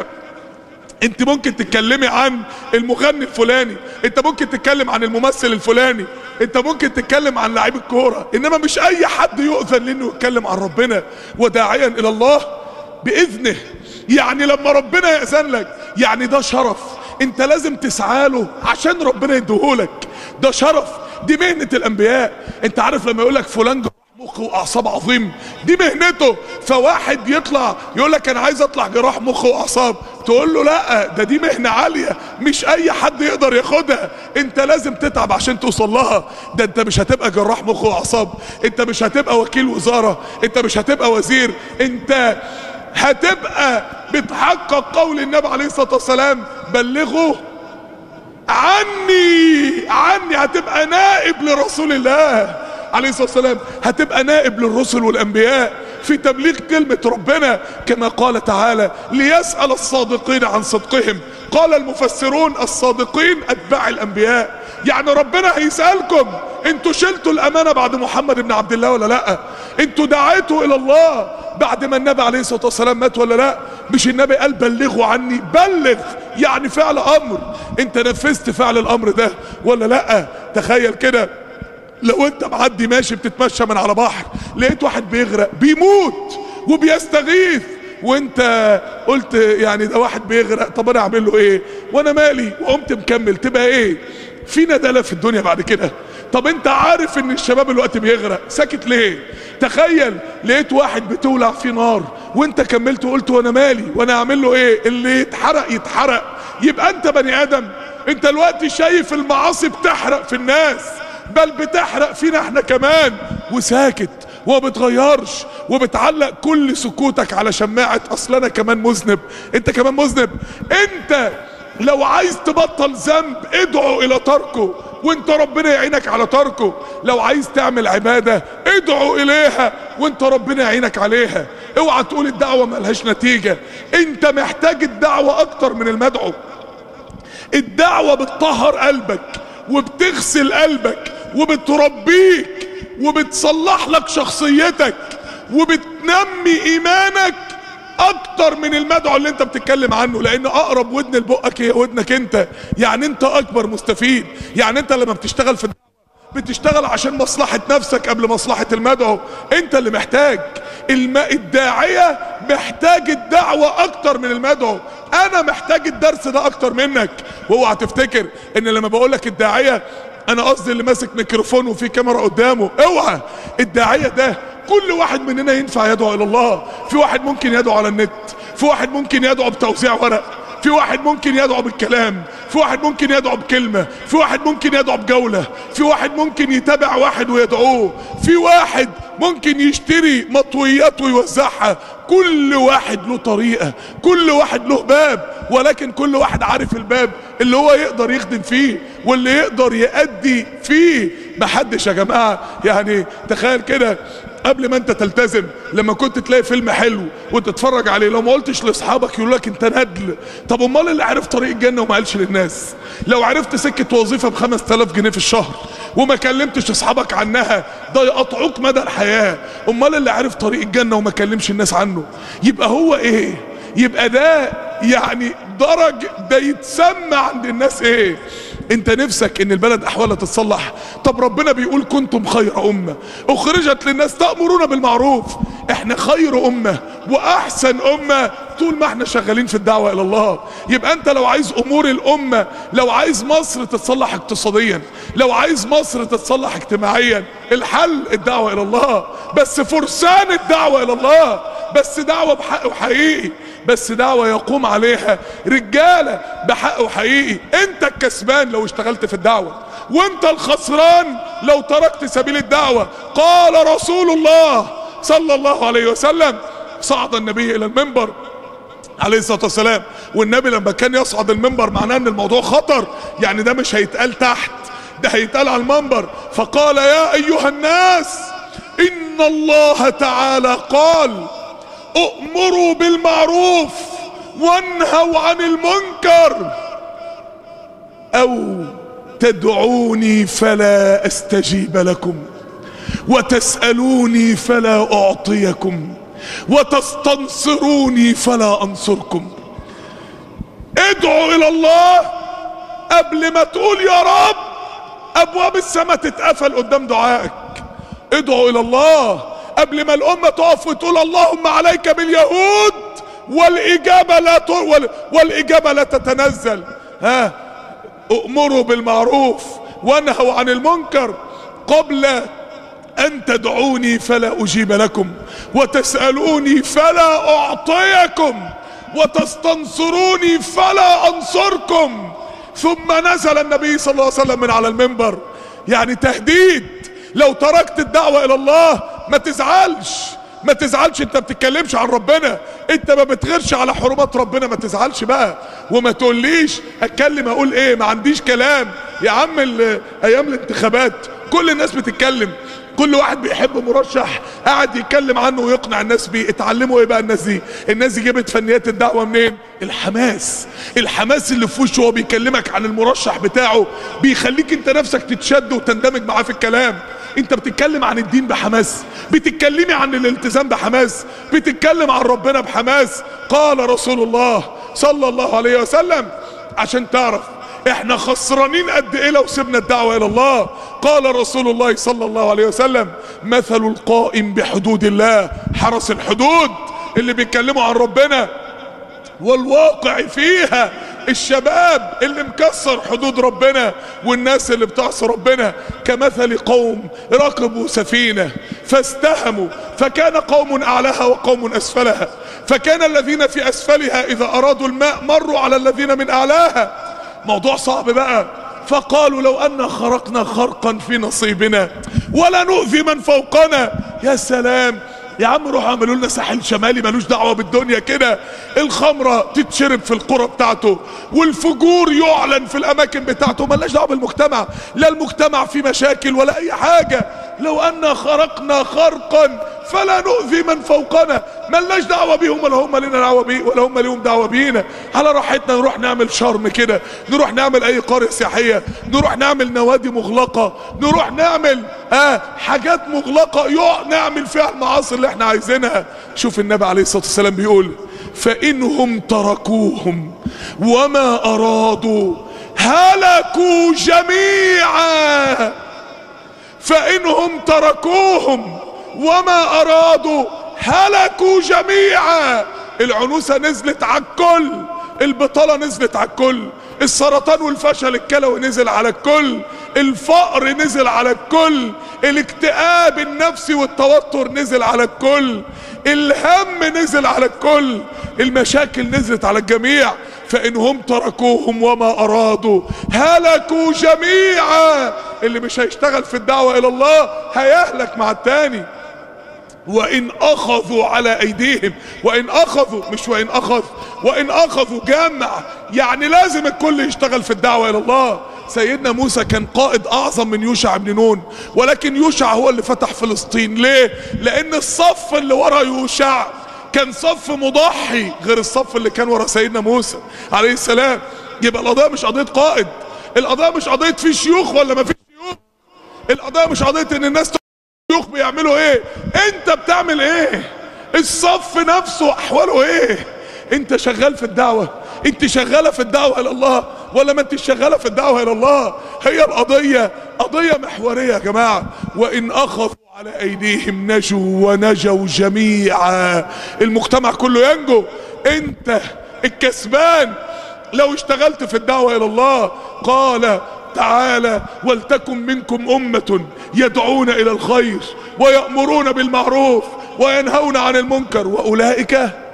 انت ممكن تتكلمي عن المغني الفلاني، انت ممكن تتكلم عن الممثل الفلاني، انت ممكن تتكلم عن لاعب الكوره، انما مش اي حد يؤذن لانه يتكلم عن ربنا. وداعيا الى الله باذنه. يعني لما ربنا يأذن لك يعني ده شرف انت لازم تسعى له عشان ربنا يديهولك. ده شرف، دي مهنة الانبياء. انت عارف لما يقولك فلان جراح مخ واعصاب عظيم، دي مهنته. فواحد يطلع يقولك انا عايز اطلع جراح مخ واعصاب، تقول له لا، دي مهنة عالية مش اي حد يقدر ياخدها، انت لازم تتعب عشان توصل لها. ده انت مش هتبقى جراح مخ واعصاب، انت مش هتبقى وكيل وزارة، انت مش هتبقى وزير، انت هتبقى بتحقق قول النبي عليه الصلاة والسلام بلغوا عني. هتبقى نائب لرسول الله عليه الصلاة والسلام، هتبقى نائب للرسل والأنبياء في تبليغ كلمة ربنا، كما قال تعالى ليسأل الصادقين عن صدقهم. قال المفسرون الصادقين أتباع الأنبياء، يعني ربنا هيسألكم انتوا شلتوا الأمانة بعد محمد بن عبد الله ولا لا؟ انتوا دعيتوا إلى الله بعد ما النبي عليه الصلاة والسلام مات ولا لا؟ مش النبي قال بلغوا عني؟ بلغ يعني فعل أمر، انت نفذت فعل الأمر ده ولا لا؟ تخيل كده لو انت معدي ماشي بتتمشى من على بحر، لقيت واحد بيغرق بيموت وبيستغيث، وانت قلت يعني ده واحد بيغرق، طب انا اعمل له ايه وانا مالي، وقمت مكمل، تبقى ايه؟ في ندالة في الدنيا بعد كده. طب انت عارف ان الشباب الوقت بيغرق، ساكت ليه؟ تخيل لقيت واحد بتولع فيه نار وانت كملت وقلت وانا مالي وانا اعمل له ايه؟ اللي يتحرق يتحرق. يبقى انت بني ادم، انت الوقت شايف المعاصي بتحرق في الناس، بل بتحرق فينا احنا كمان، وساكت وما بتغيرش وبتعلق كل سكوتك على شماعة اصل انا كمان مذنب. انت كمان مذنب. انت لو عايز تبطل ذنب ادعو الى تركه وانت ربنا يعينك على تركه. لو عايز تعمل عبادة ادعو اليها وانت ربنا يعينك عليها. اوعى تقول الدعوة ملهاش نتيجة، انت محتاج الدعوة اكتر من المدعو. الدعوة بتطهر قلبك وبتغسل قلبك وبتربيك وبتصلح لك شخصيتك وبتنمي ايمانك اكتر من المدعو اللي انت بتتكلم عنه، لان اقرب ودن لبقك هي ودنك انت. يعني انت اكبر مستفيد. يعني انت لما بتشتغل في الدعوة بتشتغل عشان مصلحة نفسك قبل مصلحة المدعو. انت اللي محتاج. الداعية محتاج الدعوة اكتر من المدعو. انا محتاج الدرس ده اكتر منك. واوعى تفتكر ان لما بقولك الداعية انا قصدي اللي ماسك ميكروفون وفي كاميرا قدامه. اوعى. الداعية ده كل واحد مننا ينفع يدعو الى الله. في واحد ممكن يدعو على النت، في واحد ممكن يدعو بتوزيع ورق، في واحد ممكن يدعو بالكلام، في واحد ممكن يدعو بكلمة، في واحد ممكن يدعو بجولة، في واحد ممكن يتابع واحد ويدعوه، في واحد ممكن يشتري مطويات ويوزعها. كل واحد له طريقة، كل واحد له باب، ولكن كل واحد عارف الباب اللي هو يقدر يخدم فيه واللي يقدر يأدي فيه. محدش يا جماعة يعني تخيل كده قبل ما انت تلتزم، لما كنت تلاقي فيلم حلو وتتفرج عليه لو ما قلتش لاصحابك يقولوا لك انت ندل. طب امال اللي عرف طريق الجنة وما قالش للناس؟ لو عرفت سكة وظيفة ب5000 جنيه في الشهر وما كلمتش اصحابك عنها ده يقطعوك مدى الحياة. امال اللي عرف طريق الجنة وما كلمش الناس عنه يبقى هو ايه؟ يبقى ده يعني درج ده يتسمى عند الناس ايه؟ انت نفسك ان البلد احوالها تتصلح؟ طب ربنا بيقول كنتم خير امة اخرجت للناس تأمرون بالمعروف. احنا خير امة واحسن امة طول ما احنا شغالين في الدعوة الى الله. يبقى انت لو عايز امور الامة، لو عايز مصر تتصلح اقتصاديا، لو عايز مصر تتصلح اجتماعيا، الحل الدعوة الى الله. بس فرسان الدعوة الى الله، بس دعوة بحق وحقيقي، بس دعوة يقوم عليها رجالة بحق وحقيقي. انت الكسبان لو اشتغلت في الدعوة، وانت الخسران لو تركت سبيل الدعوة. قال رسول الله صلى الله عليه وسلم: صعد النبي الى المنبر عليه الصلاة والسلام، والنبي لما كان يصعد المنبر معناه ان الموضوع خطر، يعني ده مش هيتقال تحت، ده هيتقال على المنبر. فقال: يا ايها الناس ان الله تعالى قال: اؤمروا بالمعروف وانهوا عن المنكر او تدعوني فلا استجيب لكم وتسألوني فلا اعطيكم وتستنصروني فلا انصركم. ادعوا الى الله قبل ما تقول يا رب ابواب السماء تتقفل قدام دعائك. ادعوا الى الله قبل ما الامة تقف وتقول اللهم عليك باليهود والاجابة لا تتنزل. اؤمروا بالمعروف وانهوا عن المنكر قبل ان تدعوني فلا اجيب لكم وتسألوني فلا اعطيكم وتستنصروني فلا انصركم. ثم نزل النبي صلى الله عليه وسلم من على المنبر، يعني تهديد. لو تركت الدعوة الى الله ما تزعلش، ما تزعلش، انت بتتكلمش عن ربنا، انت ما بتغيرش على حرمات ربنا، ما تزعلش بقى. وما تقوليش اتكلم اقول ايه، ما عنديش كلام يا عم. ايام الانتخابات كل الناس بتتكلم، كل واحد بيحب مرشح قاعد يتكلم عنه ويقنع الناس بيه. اتعلموا ايه بقى الناس دي؟ الناس دي جابت فنيات الدعوة منين؟ الحماس. الحماس اللي في وشه وهو بيكلمك عن المرشح بتاعه بيخليك انت نفسك تتشد وتندمج معاه في الكلام. انت بتتكلم عن الدين بحماس، بتتكلمي عن الالتزام بحماس، بتتكلم عن ربنا بحماس. قال رسول الله صلى الله عليه وسلم، عشان تعرف احنا خسرانين قد ايه لو سيبنا الدعوة الى الله. قال رسول الله صلى الله عليه وسلم: مثل القائم بحدود الله، حرس الحدود اللي بيتكلموا عن ربنا، والواقع فيها، الشباب اللي مكسر حدود ربنا والناس اللي بتعصي ربنا، كمثل قوم ركبوا سفينة فاستهموا، فكان قوم اعلاها وقوم اسفلها، فكان الذين في اسفلها اذا ارادوا الماء مروا على الذين من اعلاها. موضوع صعب بقى. فقالوا: لو أن خرقنا خرقا في نصيبنا ولا نؤذي من فوقنا. يا سلام يا عم، روحوا اعملوا لنا ساحل شمالي ملوش دعوه بالدنيا كده، الخمره تتشرب في القرى بتاعته والفجور يعلن في الاماكن بتاعته، ملناش دعوه بالمجتمع، لا المجتمع فيه مشاكل ولا اي حاجه. لو أن خرقنا خرقا فلا نؤذي من فوقنا، ملناش دعوه بيهم ولا هم لنا دعوه بيه ولا هم ليهم دعوه بينا. على راحتنا نروح نعمل شرم كده، نروح نعمل اي قريه سياحيه، نروح نعمل نوادي مغلقه، نروح نعمل حاجات مغلقه نعمل فيها المعاصي اللي احنا عايزينها. شوف النبي عليه الصلاه والسلام بيقول: فإنهم تركوهم وما أرادوا هلكوا جميعا. فإنهم تركوهم وما أرادوا هلكوا جميعا. العنوسة نزلت على الكل، البطالة نزلت على الكل، السرطان والفشل الكلوي نزل على الكل، الفقر نزل على الكل، الاكتئاب النفسي والتوتر نزل على الكل، الهم نزل على الكل، المشاكل نزلت على الجميع. فإنهم تركوهم وما أرادوا هلكوا جميعا. اللي مش هيشتغل في الدعوة إلى الله هيهلك مع التاني. وإن أخذوا على أيديهم، وإن أخذوا مش وإن أخذ، وإن أخذوا جمع، يعني لازم الكل يشتغل في الدعوة إلى الله. سيدنا موسى كان قائد أعظم من يوشع بن نون، ولكن يوشع هو اللي فتح فلسطين. ليه؟ لأن الصف اللي ورا يوشع كان صف مضحي غير الصف اللي كان ورا سيدنا موسى عليه السلام. يبقى القضية مش قضية قائد، القضية مش قضية في شيوخ ولا ما فيش شيوخ، القضية مش قضية ان الناس شيوخ بيعملوا ايه، انت بتعمل ايه، الصف نفسه احواله ايه. انت شغال في الدعوة، انت شغالة في الدعوة الى الله ولا ما انت شغالة في الدعوة الى الله؟ هي القضية قضية محورية يا جماعة. وان اخذوا على ايديهم نجوا ونجوا جميعا. المجتمع كله ينجو، انت الكسبان لو اشتغلت في الدعوة الى الله. قال تعالى: ولتكن منكم أمة يدعون إلى الخير ويأمرون بالمعروف وينهون عن المنكر وأولئك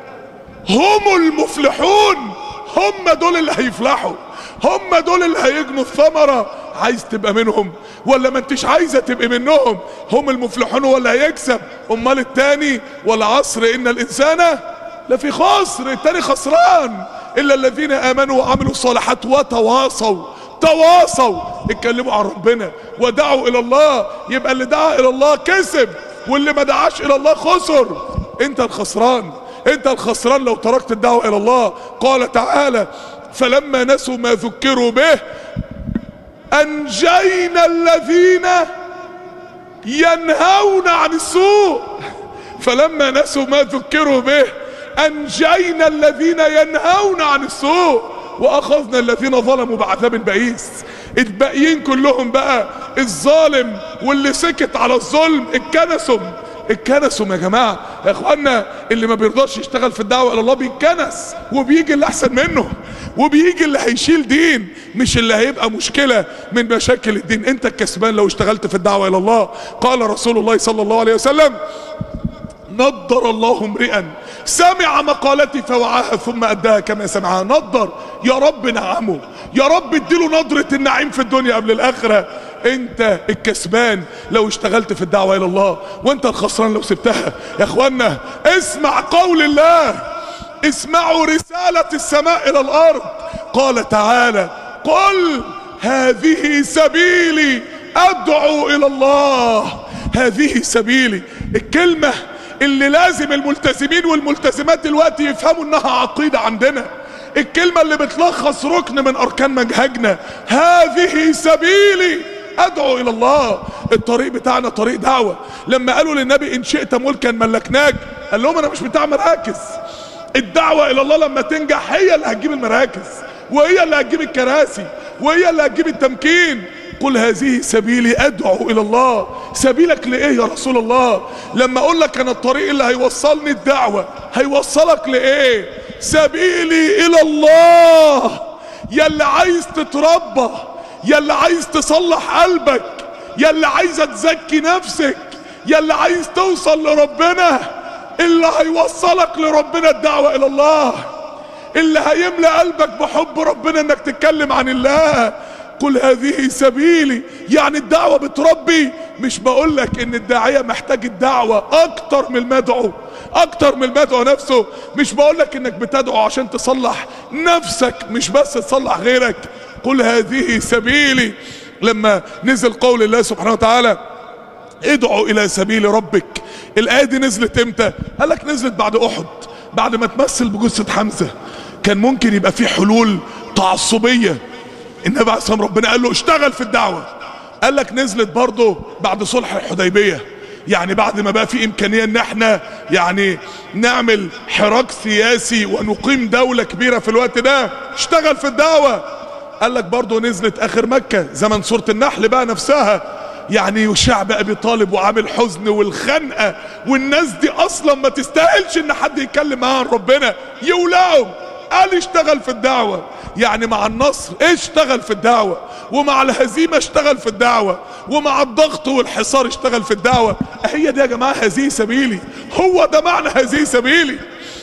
هم المفلحون. هم دول اللي هيفلحوا، هم دول اللي هيجنوا الثمرة. عايز تبقى منهم ولا ما انتش عايزة تبقى منهم؟ هم المفلحون هو اللي هيكسب، امال التاني والعصر ان الانسان لفي خسر، التاني خسران. الا الذين امنوا وعملوا الصالحات وتواصوا اتكلموا عن ربنا ودعوا الى الله. يبقى اللي دعا الى الله كسب، واللي ما دعاش الى الله خسر. انت الخسران، انت الخسران لو تركت الدعوة الى الله. قال تعالى: فلما نسوا ما ذكروا به انجينا الذين ينهون عن السوء. فلما نسوا ما ذكروا به انجينا الذين ينهون عن السوء واخذنا الذين ظلموا بعذاب بئيس. الباقيين كلهم بقى، الظالم واللي سكت على الظلم اتكنسوا يا جماعة. يا اخوانا اللي ما بيرضاش يشتغل في الدعوة الى الله بيتكنس، وبيجي اللي احسن منه، وبيجي اللي هيشيل دين، مش اللي هيبقى مشكلة من مشاكل الدين. انت الكسبان لو اشتغلت في الدعوة الى الله. قال رسول الله صلى الله عليه وسلم: نضر الله امرئا سمع مقالتي فوعاها ثم اداها كما سمعها. نضر، يا رب نعمه، يا رب اديله نضرة النعيم في الدنيا قبل الاخرة. انت الكسبان لو اشتغلت في الدعوة الى الله، وانت الخسران لو سبتها. يا اخوانا اسمع قول الله، اسمعوا رسالة السماء الى الارض. قال تعالى: قل هذه سبيلي ادعو الى الله. هذه سبيلي، الكلمة اللي لازم الملتزمين والملتزمات دلوقتي يفهموا انها عقيدة عندنا، الكلمة اللي بتلخص ركن من اركان منهجنا. هذه سبيلي ادعو الى الله. الطريق بتاعنا طريق دعوة. لما قالوا للنبي ان شئت ملكا ملكناك، قال لهم انا مش بتاع مراكز. الدعوة الى الله لما تنجح هي اللي هتجيب المراكز، وهي اللي هتجيب الكراسي، وهي اللي هتجيب التمكين. قل هذه سبيلي ادعو الى الله. سبيلك لايه يا رسول الله؟ لما اقول لك انا الطريق اللي هيوصلني الدعوة، هيوصلك لايه؟ سبيلي الى الله. يا اللي عايز تتربى، يا اللي عايز تصلح قلبك، يا اللي عايزة تزكي نفسك، يا اللي عايز توصل لربنا، اللي هيوصلك لربنا الدعوة الى الله، اللي هيملأ قلبك بحب ربنا انك تتكلم عن الله. قل هذه سبيلي، يعني الدعوة بتربي. مش بقولك ان الداعية محتاج الدعوة اكتر من المدعو، اكتر من المدعو نفسه. مش بقولك انك بتدعو عشان تصلح نفسك، مش بس تصلح غيرك. قل هذه سبيلي. لما نزل قول الله سبحانه وتعالى: ادعوا الى سبيل ربك، الآية دي نزلت امتى؟ قالك نزلت بعد احد، بعد ما تمثل بجثة حمزة. كان ممكن يبقى في حلول تعصبية. النبي عليه الصلاة والسلام ربنا قال له اشتغل في الدعوة. قال لك نزلت برضه بعد صلح الحديبية، يعني بعد ما بقى في امكانية ان احنا يعني نعمل حراك سياسي ونقيم دولة كبيرة في الوقت ده، اشتغل في الدعوة. قال لك برضه نزلت اخر مكة، زمن سورة النحل بقى نفسها، يعني شعب ابي طالب وعامل حزن والخنقة، والناس دي اصلا ما تستاهلش ان حد يتكلم معاها عن ربنا، يولعهم. قال اشتغل في الدعوة. يعني مع النصر اشتغل في الدعوة، ومع الهزيمة اشتغل في الدعوة، ومع الضغط والحصار اشتغل في الدعوة. هي دي يا جماعة هذه سبيلي. هو ده معنى هذه سبيلي،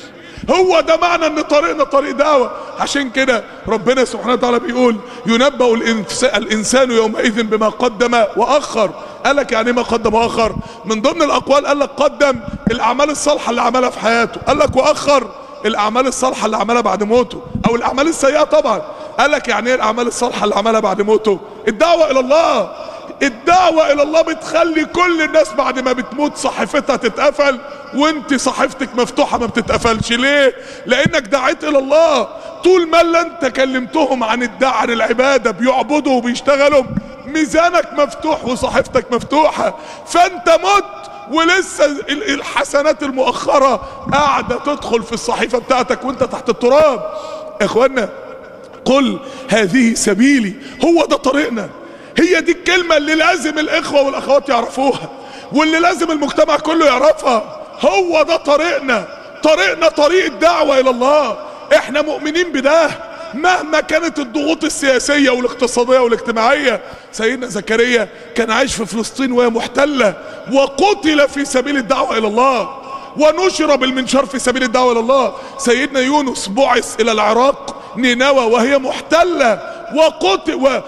هو ده معنى ان طريقنا طريق دعوة. عشان كده ربنا سبحانه وتعالى بيقول: ينبأ الانسان يومئذ بما قدم واخر. قالك يعني ما قدم واخر؟ من ضمن الاقوال قالك قدم الاعمال الصالحة اللي عملها في حياته، قالك واخر الاعمال الصالحة اللي عملها بعد موته، او الاعمال السيئة طبعا. قالك يعني ايه الاعمال الصالحة اللي عملها بعد موته؟ الدعوة الى الله. الدعوة الى الله بتخلي كل الناس بعد ما بتموت صحيفتها تتقفل، وانت صحيفتك مفتوحة ما بتتقفلش. ليه؟ لانك دعيت الى الله. طول ما اللي انت كلمتهم عن عن العبادة بيعبدوا وبيشتغلوا، ميزانك مفتوح وصحيفتك مفتوحة. فانت مت ولسه الحسنات المؤخرة قاعدة تدخل في الصحيفة بتاعتك وانت تحت التراب. اخوانا قل هذه سبيلي، هو ده طريقنا. هي دي الكلمة اللي لازم الاخوة والاخوات يعرفوها، واللي لازم المجتمع كله يعرفها. هو ده طريقنا، طريقنا طريق الدعوة الى الله. احنا مؤمنين بده مهما كانت الضغوط السياسية والاقتصادية والاجتماعية. سيدنا زكريا كان عايش في فلسطين وهي محتلة، وقتل في سبيل الدعوة الى الله، ونشر بالمنشار في سبيل الدعوة الى الله. سيدنا يونس بعث الى العراق نينوى وهي محتلة، وقتل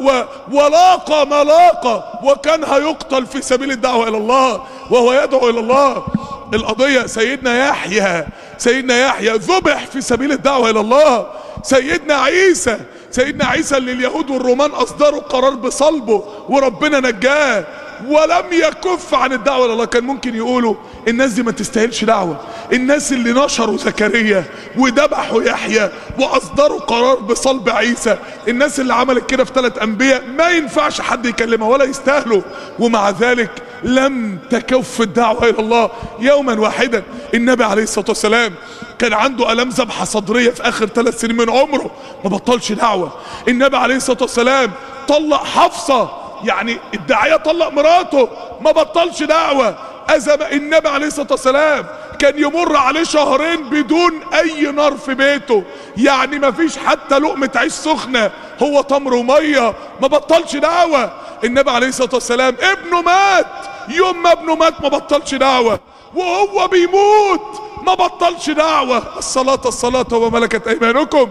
ولاقى ما لاقى، وكان هيقتل في سبيل الدعوة الى الله وهو يدعو الى الله. القضية سيدنا يحيى ذبح في سبيل الدعوة الى الله. سيدنا عيسى اللي اليهود والرومان اصدروا قرار بصلبه وربنا نجاه ولم يكف عن الدعوة الى الله. كان ممكن يقولوا الناس دي ما تستاهلش دعوة، الناس اللي نشروا زكريا وذبحوا يحيى واصدروا قرار بصلب عيسى، الناس اللي عملت كده في 3 انبياء ما ينفعش حد يكلمها ولا يستاهلوا. ومع ذلك لم تكف الدعوة الى الله يوما واحدا. النبي عليه الصلاة والسلام كان عنده ألم ذبحة صدرية في اخر 3 سنين من عمره، ما بطلش دعوة. النبي عليه الصلاة والسلام طلق حفصة، يعني الداعية طلق مراته، ما بطلش دعوة. النبي عليه الصلاة والسلام كان يمر عليه شهرين بدون اي نار في بيته، يعني ما فيش حتى لقمة عيش سخنة، هو تمر ومية، ما بطلش دعوة. النبي عليه الصلاة والسلام ابنه مات يوم ما ابنه مات ما بطلش دعوة، وهو بيموت ما بطلش دعوة. الصلاة الصلاة وما ملكت ايمانكم.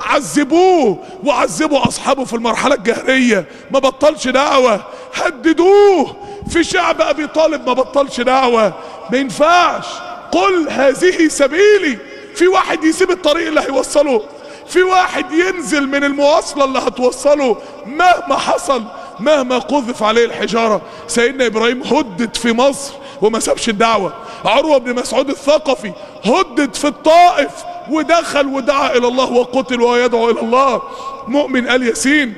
عذبوه وعذبوا اصحابه في المرحلة الجهرية ما بطلش دعوة. هددوه في شعب ابي طالب ما بطلش دعوة. ما ينفعش. قل هذه سبيلي. في واحد يسيب الطريق اللي هيوصله، في واحد ينزل من المواصلة اللي هتوصله مهما حصل، مهما قذف عليه الحجارة. سيدنا ابراهيم هدد في مصر وما سابش الدعوة. عروة بن مسعود الثقفي هدد في الطائف ودخل ودعا الى الله وقتل وهو يدعو الى الله. مؤمن آل ياسين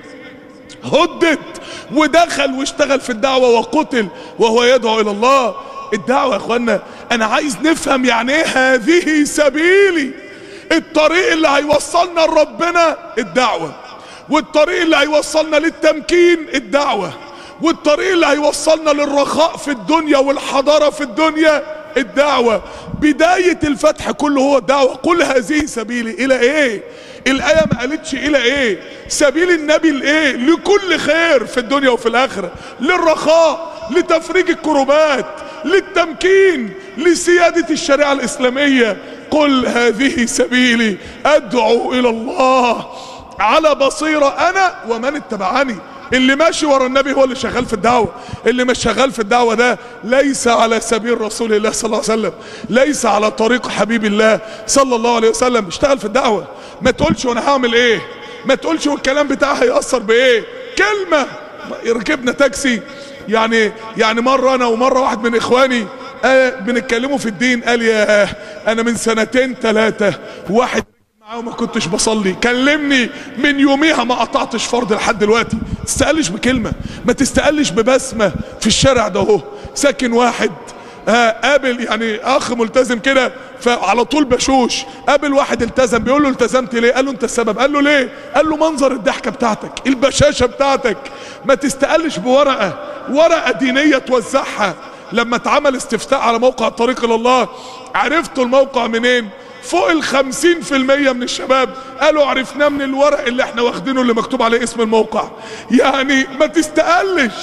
هدد ودخل واشتغل في الدعوة وقتل وهو يدعو الى الله. الدعوة يا اخوانا، انا عايز نفهم يعني ايه هذه سبيلي. الطريق اللي هيوصلنا لربنا الدعوة، والطريق اللي هيوصلنا للتمكين الدعوة، والطريق اللي هيوصلنا للرخاء في الدنيا والحضارة في الدنيا الدعوة. بداية الفتح كله هو الدعوة. قل هذه سبيلي الى ايه؟ الآية ما قالتش الى ايه. سبيل النبي لايه؟ لكل خير في الدنيا وفي الاخرة، للرخاء، لتفريج الكربات، للتمكين، لسيادة الشريعة الاسلامية. قل هذه سبيلي ادعو الى الله على بصيرة انا ومن اتبعني. اللي ماشي ورا النبي هو اللي شغال في الدعوة. اللي مش شغال في الدعوة ده ليس على سبيل رسول الله صلى الله عليه وسلم، ليس على طريق حبيب الله صلى الله عليه وسلم. اشتغل في الدعوة. ما تقولش وانا هعمل ايه، ما تقولش والكلام بتاعها هيأثر بايه. كلمة. ركبنا تاكسي يعني مرة انا ومرة واحد من اخواني بنتكلموا في الدين، قال يا انا من سنتين 3 واحد وما كنتش بصلي كلمني من يوميها ما قطعتش فرض لحد دلوقتي. ما تستقلش بكلمة، ما تستقلش ببسمة. في الشارع ده اهو ساكن واحد قابل يعني اخ ملتزم كده، فعلى طول بشوش. قابل واحد التزم بيقول له التزمت ليه؟ قال له انت السبب. قال له ليه؟ قال له منظر الضحكة بتاعتك، البشاشة بتاعتك. ما تستقلش ورقة دينية توزعها. لما اتعمل استفتاء على موقع الطريق الى الله، عرفتوا الموقع منين؟ فوق 50% من الشباب قالوا عرفناه من الورق اللي احنا واخدينه اللي مكتوب عليه اسم الموقع. يعني ما تستقلش.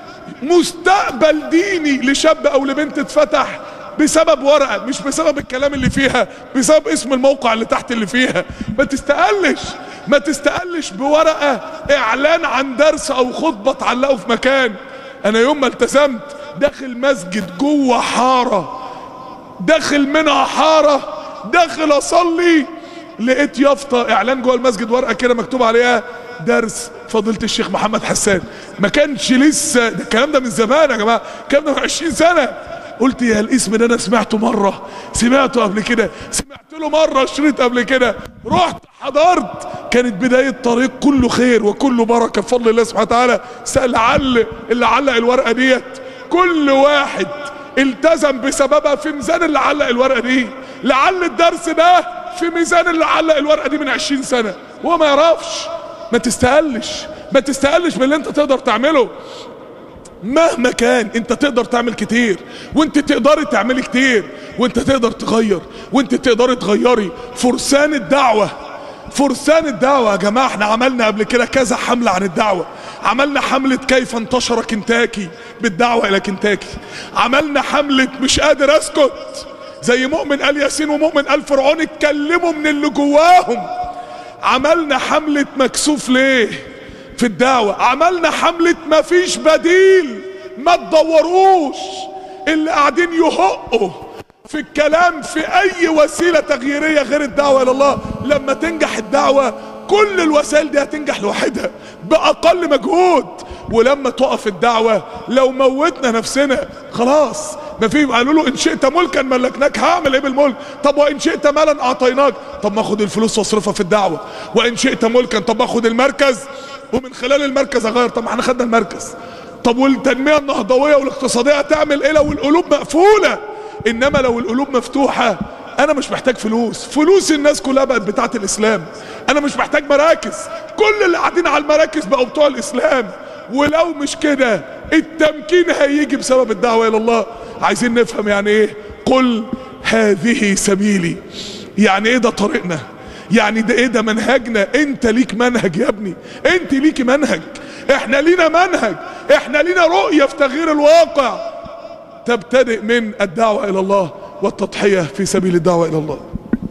مستقبل ديني لشاب او لبنت اتفتح بسبب ورقة، مش بسبب الكلام اللي فيها، بسبب اسم الموقع اللي تحت اللي فيها. ما تستقلش بورقة اعلان عن درس او خطبة تعلقه في مكان. انا يوم ما التزمت داخل مسجد جوه حارة، داخل منها حارة، داخل اصلي لقيت يافطة اعلان جوه المسجد، ورقة كده مكتوب عليها درس فضيلة الشيخ محمد حسان. ما كانش لسه ده، الكلام ده من زمان يا جماعة، الكلام ده من 20 سنة. قلت يا الاسم ده انا سمعته مرة، سمعته قبل كده، سمعت له مرة شريط قبل كده. رحت حضرت، كانت بداية طريق كله خير وكله بركة بفضل الله سبحانه وتعالى. لعل اللي علق الورقة ديت كل واحد التزم بسببها في ميزان اللي علق الورقة دي. لعل الدرس ده في ميزان اللي علق الورقة دي من 20 سنة وهو ما يعرفش. ما تستقلش باللي انت تقدر تعمله. مهما كان انت تقدر تعمل كتير، وانت تقدري تعملي كتير، وانت تقدر تغير، وانت تقدري تغيري. فرسان الدعوة يا جماعة. احنا عملنا قبل كده كذا حملة عن الدعوة. عملنا حملة كيف انتشر كنتاكي بالدعوة الى كنتاكي. عملنا حملة مش قادر اسكت زي مؤمن آل ياسين ومؤمن آل فرعون اتكلموا من اللي جواهم. عملنا حملة مكسوف ليه في الدعوة. عملنا حملة مفيش بديل، ما تدوروش. اللي قاعدين يهقوا في الكلام في اي وسيلة تغييرية غير الدعوة الى الله، لما تنجح الدعوة كل الوسائل دي هتنجح لوحدها باقل مجهود. ولما تقف الدعوة لو موتنا نفسنا خلاص ما في. قالوا له ان شئت ملكا ملكناك. هعمل ايه بالملك؟ طب وان شئت مالا اعطيناك. طب ما اخد الفلوس واصرفها في الدعوة. وان شئت ملكا، طب اخد المركز ومن خلال المركز اغير. طب ما احنا خدنا المركز. طب والتنمية النهضوية والاقتصادية هتعمل ايه لو القلوب مقفولة؟ انما لو القلوب مفتوحة انا مش محتاج فلوس الناس كلها بقت بتاعة الاسلام. انا مش محتاج مراكز، كل اللي قاعدين على المراكز بقوا بتوع الاسلام. ولو مش كده التمكين هيجي بسبب الدعوة الى الله. عايزين نفهم يعني ايه قل هذه سبيلي. يعني ايه ده طريقنا؟ يعني ده ايه ده منهجنا؟ انت ليك منهج يا ابني، انت ليكي منهج، احنا لينا منهج، احنا لينا رؤية في تغيير الواقع. تبتدئ من الدعوة إلى الله والتضحية في سبيل الدعوة إلى الله.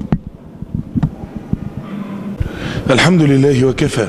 الحمد لله وكفى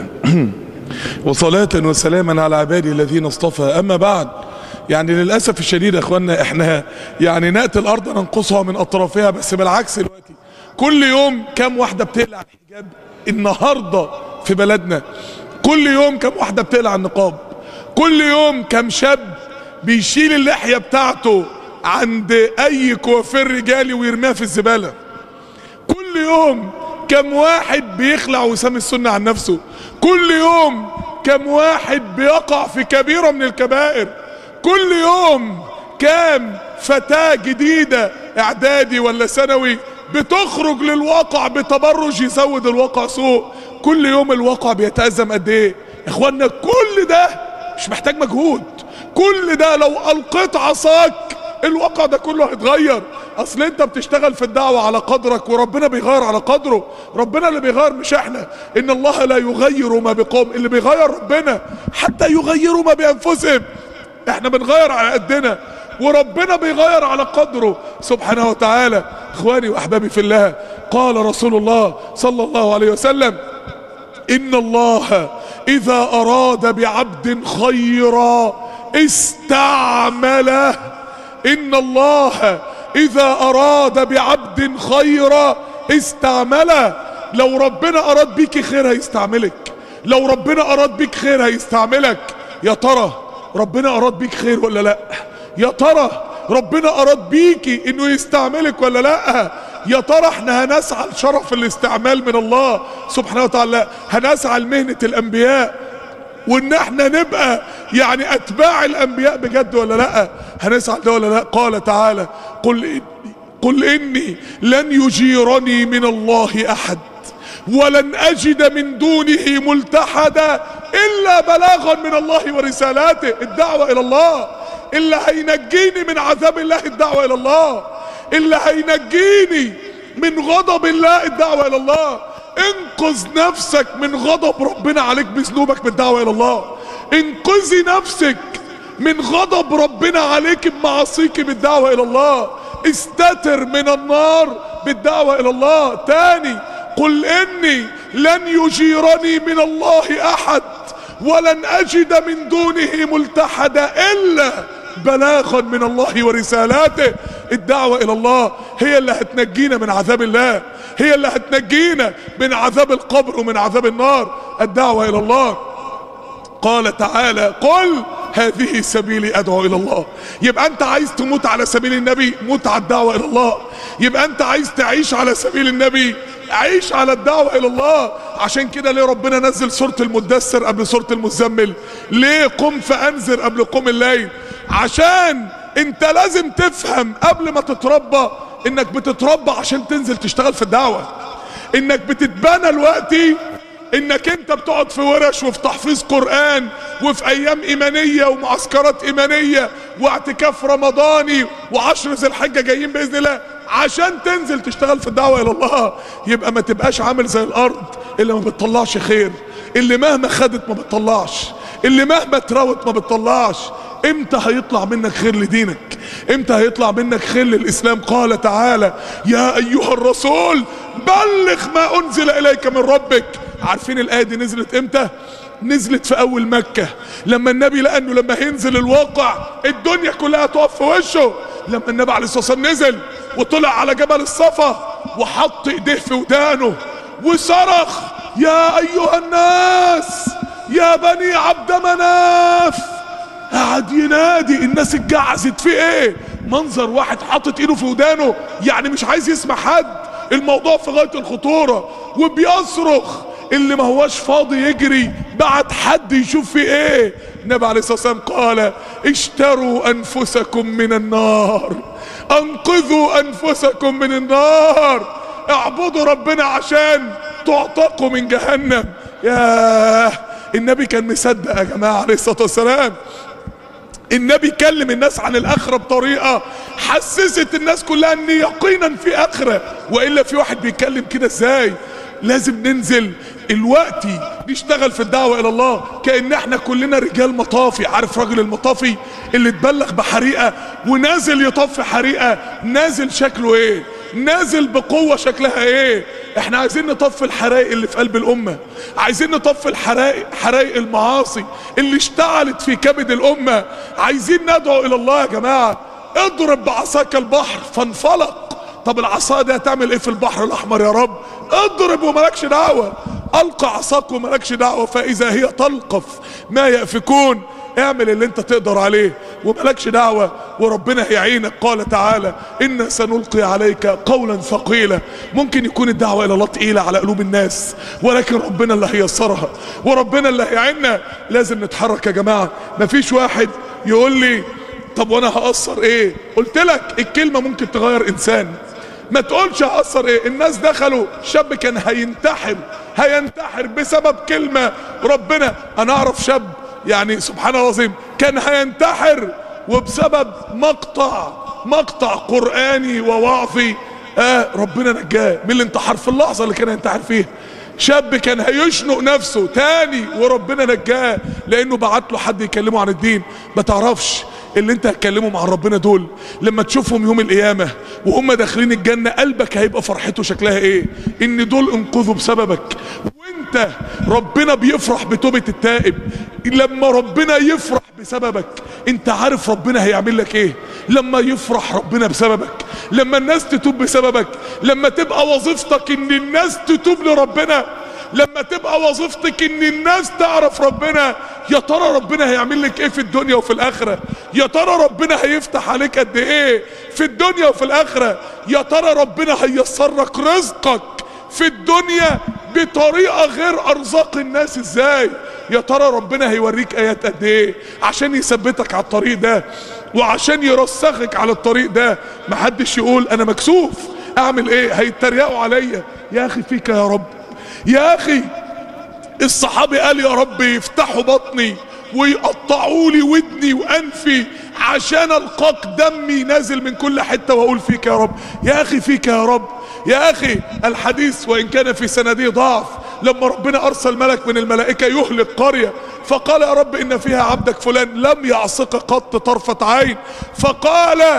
وصلاة وسلاما على عبادي الذين اصطفى. أما بعد، يعني للأسف الشديد يا اخوانا احنا يعني نأتي الأرض ننقصها من أطرافها، بس بالعكس دلوقتي كل يوم كم واحدة بتقلع الحجاب النهاردة في بلدنا، كل يوم كم واحدة بتقلع النقاب، كل يوم كم شاب بيشيل اللحية بتاعته عند أي كوافير رجالي ويرميها في الزبالة، كل يوم كم واحد بيخلع وسام السنة عن نفسه، كل يوم كم واحد بيقع في كبيرة من الكبائر، كل يوم كام فتاة جديدة اعدادي ولا ثانوي بتخرج للواقع بتبرج يزود الواقع سوء، كل يوم الواقع بيتأزم قد ايه يا اخوانا. كل ده مش محتاج مجهود، كل ده لو القيت عصاك الواقع ده كله هيتغير. اصل انت بتشتغل في الدعوة على قدرك وربنا بيغير على قدره، ربنا اللي بيغير مش احنا. ان الله لا يغير ما بقوم، اللي بيغير ربنا حتى يغيروا ما بانفسهم. احنا بنغير على قدنا وربنا بيغير على قدره سبحانه وتعالى. اخواني واحبابي في الله، قال رسول الله صلى الله عليه وسلم: ان الله اذا اراد بعبد خيرا استعمله. ان الله اذا اراد بعبد خيرا استعمله. لو ربنا اراد بيك خير هيستعملك، لو ربنا اراد بيك خير هيستعملك. يا ترى ربنا اراد بيك خير ولا لا؟ يا ترى ربنا اراد بيكي انه يستعملك ولا لا؟ يا ترى احنا هنسعى لشرف الاستعمال من الله سبحانه وتعالى، هنسعى لمهنة الانبياء وان احنا نبقى يعني اتباع الانبياء بجد ولا لا؟ هنسعى ده ولا لا؟ قال تعالى: قل اني لن يجيرني من الله احد ولن اجد من دونه ملتحدا الا بلاغا من الله ورسالاته. الدعوة الى الله اللي هينجيني من عذاب الله، الدعوة الى الله اللي هينجيني من غضب الله، الدعوة الى الله. انقذ نفسك من غضب ربنا عليك بذنوبك بالدعوة الى الله، انقذي نفسك من غضب ربنا عليك بمعاصيك بالدعوة الى الله، استتر من النار بالدعوة الى الله. تاني: قل اني لن يجيرني من الله احد ولن اجد من دونه ملتحدا الا بلاغا من الله ورسالاته. الدعوة الى الله هي اللي هتنجينا من عذاب الله، هي اللي هتنجينا من عذاب القبر ومن عذاب النار. الدعوة الى الله. قال تعالى: قل هذه سبيلي ادعو الى الله. يبقى انت عايز تموت على سبيل النبي، موت على الدعوة الى الله. يبقى انت عايز تعيش على سبيل النبي، عيش على الدعوة الى الله. عشان كده ليه ربنا نزل سورة المدثر قبل سورة المزمل؟ ليه قم فانذر قبل قم الليل؟ عشان انت لازم تفهم قبل ما تتربى انك بتتربى عشان تنزل تشتغل في الدعوة، انك بتتبنى دلوقتي، انك انت بتقعد في ورش وفي تحفيظ قرآن وفي ايام ايمانية ومعسكرات ايمانية واعتكاف رمضاني وعشر ذي الحجة جايين باذن الله عشان تنزل تشتغل في الدعوة الى الله. يبقى ما تبقاش عامل زي الارض اللي ما بتطلعش خير، اللي مهما خدت ما بتطلعش، اللي مهما اتراوت ما بتطلعش. امتى هيطلع منك خير لدينك؟ امتى هيطلع منك خير للاسلام؟ قال تعالى: يا ايها الرسول بلغ ما انزل اليك من ربك. عارفين الايه دي نزلت امتى؟ نزلت في اول مكة، لما النبي لقى انه لما هينزل الواقع الدنيا كلها تقف في وشه. لما النبي عليه الصلاة والسلام نزل وطلع على جبل الصفا وحط ايديه في ودانه وصرخ: يا ايها الناس يا بني عبد مناف. قعد ينادي، الناس اتجعزت في ايه؟ منظر واحد حاطط ايده في ودانه يعني مش عايز يسمع حد، الموضوع في غاية الخطورة وبيصرخ. اللي ما هواش فاضي يجري بعد حد يشوف في ايه. النبي عليه الصلاة والسلام قال: اشتروا انفسكم من النار، انقذوا انفسكم من النار، اعبدوا ربنا عشان تعتقوا من جهنم. ياه، النبي كان مصدق يا جماعة عليه الصلاة والسلام. النبي كلم الناس عن الاخرة بطريقة حسست الناس كلها ان يقينا في اخرة، وإلا في واحد بيتكلم كده ازاي؟ لازم ننزل الوقت نشتغل في الدعوة الى الله كأن احنا كلنا رجال مطافي. عارف راجل المطافي اللي اتبلغ بحريقة ونازل يطفي حريقة، نازل شكله ايه؟ نازل بقوة شكلها ايه؟ احنا عايزين نطفي الحرائق اللي في قلب الامة، عايزين نطفي حرائق المعاصي اللي اشتعلت في كبد الامة. عايزين ندعو الى الله يا جماعة. اضرب بعصاك البحر فانفلق. طب العصا دي هتعمل ايه في البحر الاحمر يا رب؟ اضرب وملكش دعوة. القى عصاك وملكش دعوة فاذا هي تلقف ما يأفكون. اعمل اللي انت تقدر عليه وملكش دعوة وربنا هيعينك. قال تعالى إنا سنلقي عليك قولا ثقيلا. ممكن يكون الدعوة الى الله تقيلة على قلوب الناس، ولكن ربنا اللي هيسرها وربنا اللي هيعيننا. لازم نتحرك يا جماعة. مفيش واحد يقول لي طب وانا هقصر ايه؟ قلت لك الكلمة ممكن تغير انسان. ما تقولش هقصر ايه. الناس دخلوا، شاب كان هينتحر بسبب كلمة. ربنا، انا اعرف شاب يعني سبحان الله العظيم كان هينتحر وبسبب مقطع قرآني ووعظي ربنا نجاه من الانتحار في اللحظة اللي كان هينتحر فيها. شاب كان هيشنق نفسه تاني وربنا نجاه لانه بعت له حد يكلمه عن الدين. ما تعرفش اللي انت هتكلمهم عن ربنا دول لما تشوفهم يوم القيامة وهم داخلين الجنة قلبك هيبقى فرحته شكلها ايه؟ ان دول انقذوا بسببك. وانت ربنا بيفرح بتوبة التائب. لما ربنا يفرح بسببك انت عارف ربنا هيعمل لك ايه؟ لما يفرح ربنا بسببك، لما الناس تتوب بسببك، لما تبقى وظيفتك ان الناس تتوب لربنا، لما تبقى وظيفتك ان الناس تعرف ربنا. يا ترى ربنا هيعمل لك ايه في الدنيا وفي الاخرة؟ يا ترى ربنا هيفتح عليك قد ايه في الدنيا وفي الاخرة؟ يا ترى ربنا هيسر لك رزقك في الدنيا بطريقة غير ارزاق الناس ازاي؟ يا ترى ربنا هيوريك ايات قد ايه عشان يثبتك على الطريق ده وعشان يرسخك على الطريق ده. محدش يقول انا مكسوف اعمل ايه، هيتريقوا عليا. يا اخي فيك يا رب. يا اخي الصحابي قال يا رب يفتحوا بطني ويقطعوا لي ودني وانفي عشان القاك دمي نازل من كل حتة واقول فيك يا رب. يا اخي فيك يا رب. يا اخي الحديث وان كان في سنده ضعف لما ربنا ارسل ملك من الملائكة يهلك قرية فقال يا رب ان فيها عبدك فلان لم يعصك قط طرفة عين، فقال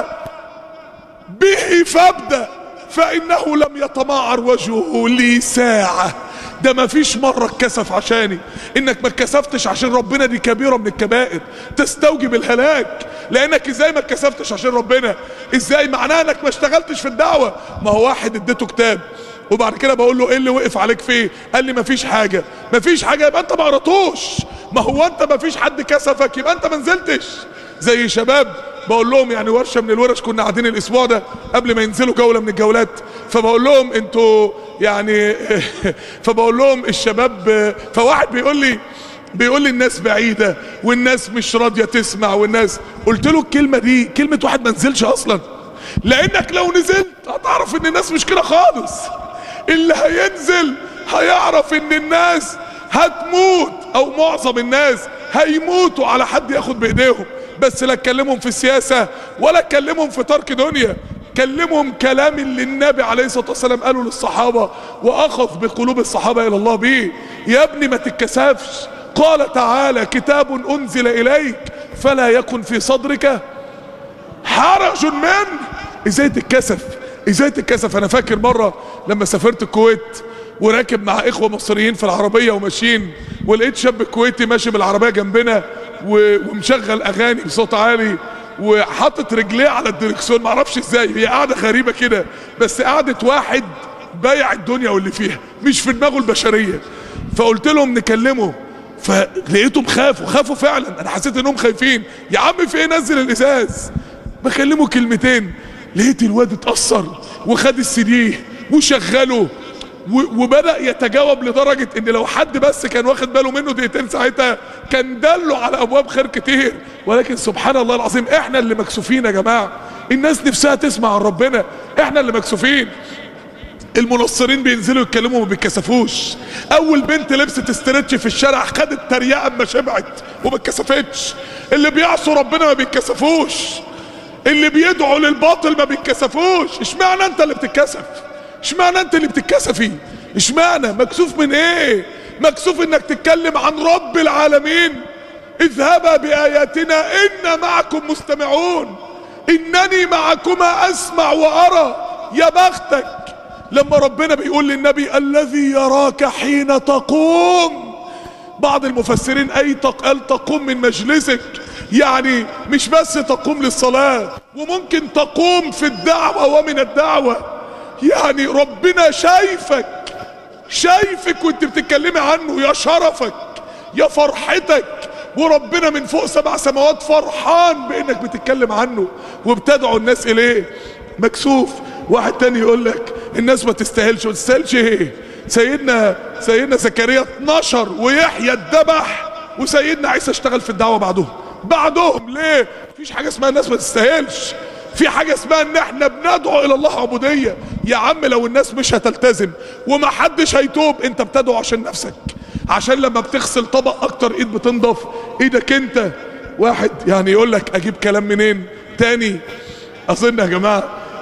به فابدأ فانه لم يتمعر وجهه لي ساعة. ده ما فيش مرة اتكسف عشاني. انك ما اتكسفتش عشان ربنا دي كبيرة من الكبائر تستوجب الهلاك. لانك ازاي ما اتكسفتش عشان ربنا؟ ازاي؟ معناها انك ما اشتغلتش في الدعوة. ما هو واحد اديته كتاب وبعد كده بقول له ايه اللي وقف عليك فيه؟ قال لي مفيش حاجة. مفيش حاجة يبقى انت ما قرأتوش. ما هو انت مفيش حد كسفك يبقى انت ما نزلتش. زي شباب بقول لهم يعني ورشة من الورش كنا قاعدين الاسبوع ده قبل ما ينزلوا جولة من الجولات، فبقول لهم انتوا يعني فبقول لهم الشباب، فواحد بيقول لي الناس بعيدة والناس مش راضية تسمع والناس. قلت له الكلمة دي كلمة واحد ما نزلش اصلا. لانك لو نزلت هتعرف ان الناس مش كده خالص. اللي هينزل هيعرف ان الناس هتموت او معظم الناس هيموتوا على حد ياخد بايديهم. بس لا تكلمهم في السياسة ولا تكلمهم في ترك دنيا. كلمهم كلام اللي النبي عليه الصلاة والسلام قاله للصحابة واخذ بقلوب الصحابة الى الله بيه. يا ابني ما تتكسفش. قال تعالى كتاب انزل اليك فلا يكن في صدرك حرج منه. ازاي تتكسف؟ انا فاكر مرة لما سافرت الكويت وراكب مع اخوة مصريين في العربية وماشيين ولقيت شاب كويتي ماشي بالعربية جنبنا ومشغل اغاني بصوت عالي وحاطط رجليه على الدركسيون. معرفش ازاي، هي قاعدة غريبة كده بس قاعدة واحد بايع الدنيا واللي فيها مش في دماغه البشرية. فقلت لهم نكلمه فلقيتهم خافوا فعلا. انا حسيت انهم خايفين. يا عم في ايه؟ نزل الازاز. بكلمه كلمتين لقيت الواد اتأثر وخد السي دي وشغله وبدأ يتجاوب لدرجة ان لو حد بس كان واخد باله منه دقيقتين ساعتها كان دله على ابواب خير كتير. ولكن سبحان الله العظيم احنا اللي مكسوفين يا جماعة. الناس نفسها تسمع عن ربنا، احنا اللي مكسوفين. المنصرين بينزلوا يتكلموا ما بيتكسفوش. اول بنت لبست استرتش في الشارع خدت تريقة اما شبعت وما اتكسفتش. اللي بيعصوا ربنا ما بيتكسفوش. اللي بيدعوا للباطل ما بيتكسفوش. اشمعنى انت اللي بتتكسف؟ اشمعنى انت اللي بتتكسفي؟ اشمعنى؟ مكسوف من ايه؟ مكسوف انك تتكلم عن رب العالمين. اذهبا بآياتنا إنا معكم مستمعون إنني معكما أسمع وأرى. يا بختك لما ربنا بيقول للنبي الذي يراك حين تقوم. بعض المفسرين قال تقوم من مجلسك، يعني مش بس تقوم للصلاة، وممكن تقوم في الدعوة ومن الدعوة. يعني ربنا شايفك وانت بتتكلمي عنه، يا شرفك يا فرحتك، وربنا من فوق 7 سماوات فرحان بانك بتتكلم عنه وبتدعو الناس اليه. مكسوف واحد تاني يقول لك الناس ما تستاهلش. ما تستاهلش ايه؟ سيدنا زكريا 12 ويحيى اتذبح، وسيدنا عيسى اشتغل في الدعوة بعدهم. ليه؟ مفيش حاجة اسمها الناس ما تستاهلش، في حاجة اسمها ان احنا بندعو الى الله عبودية. يا عم لو الناس مش هتلتزم ومحدش هيتوب، انت بتدعو عشان نفسك، عشان لما بتغسل طبق اكتر ايد بتنضف ايدك انت. واحد يعني يقول لك اجيب كلام منين؟ تاني اظن يا جماعة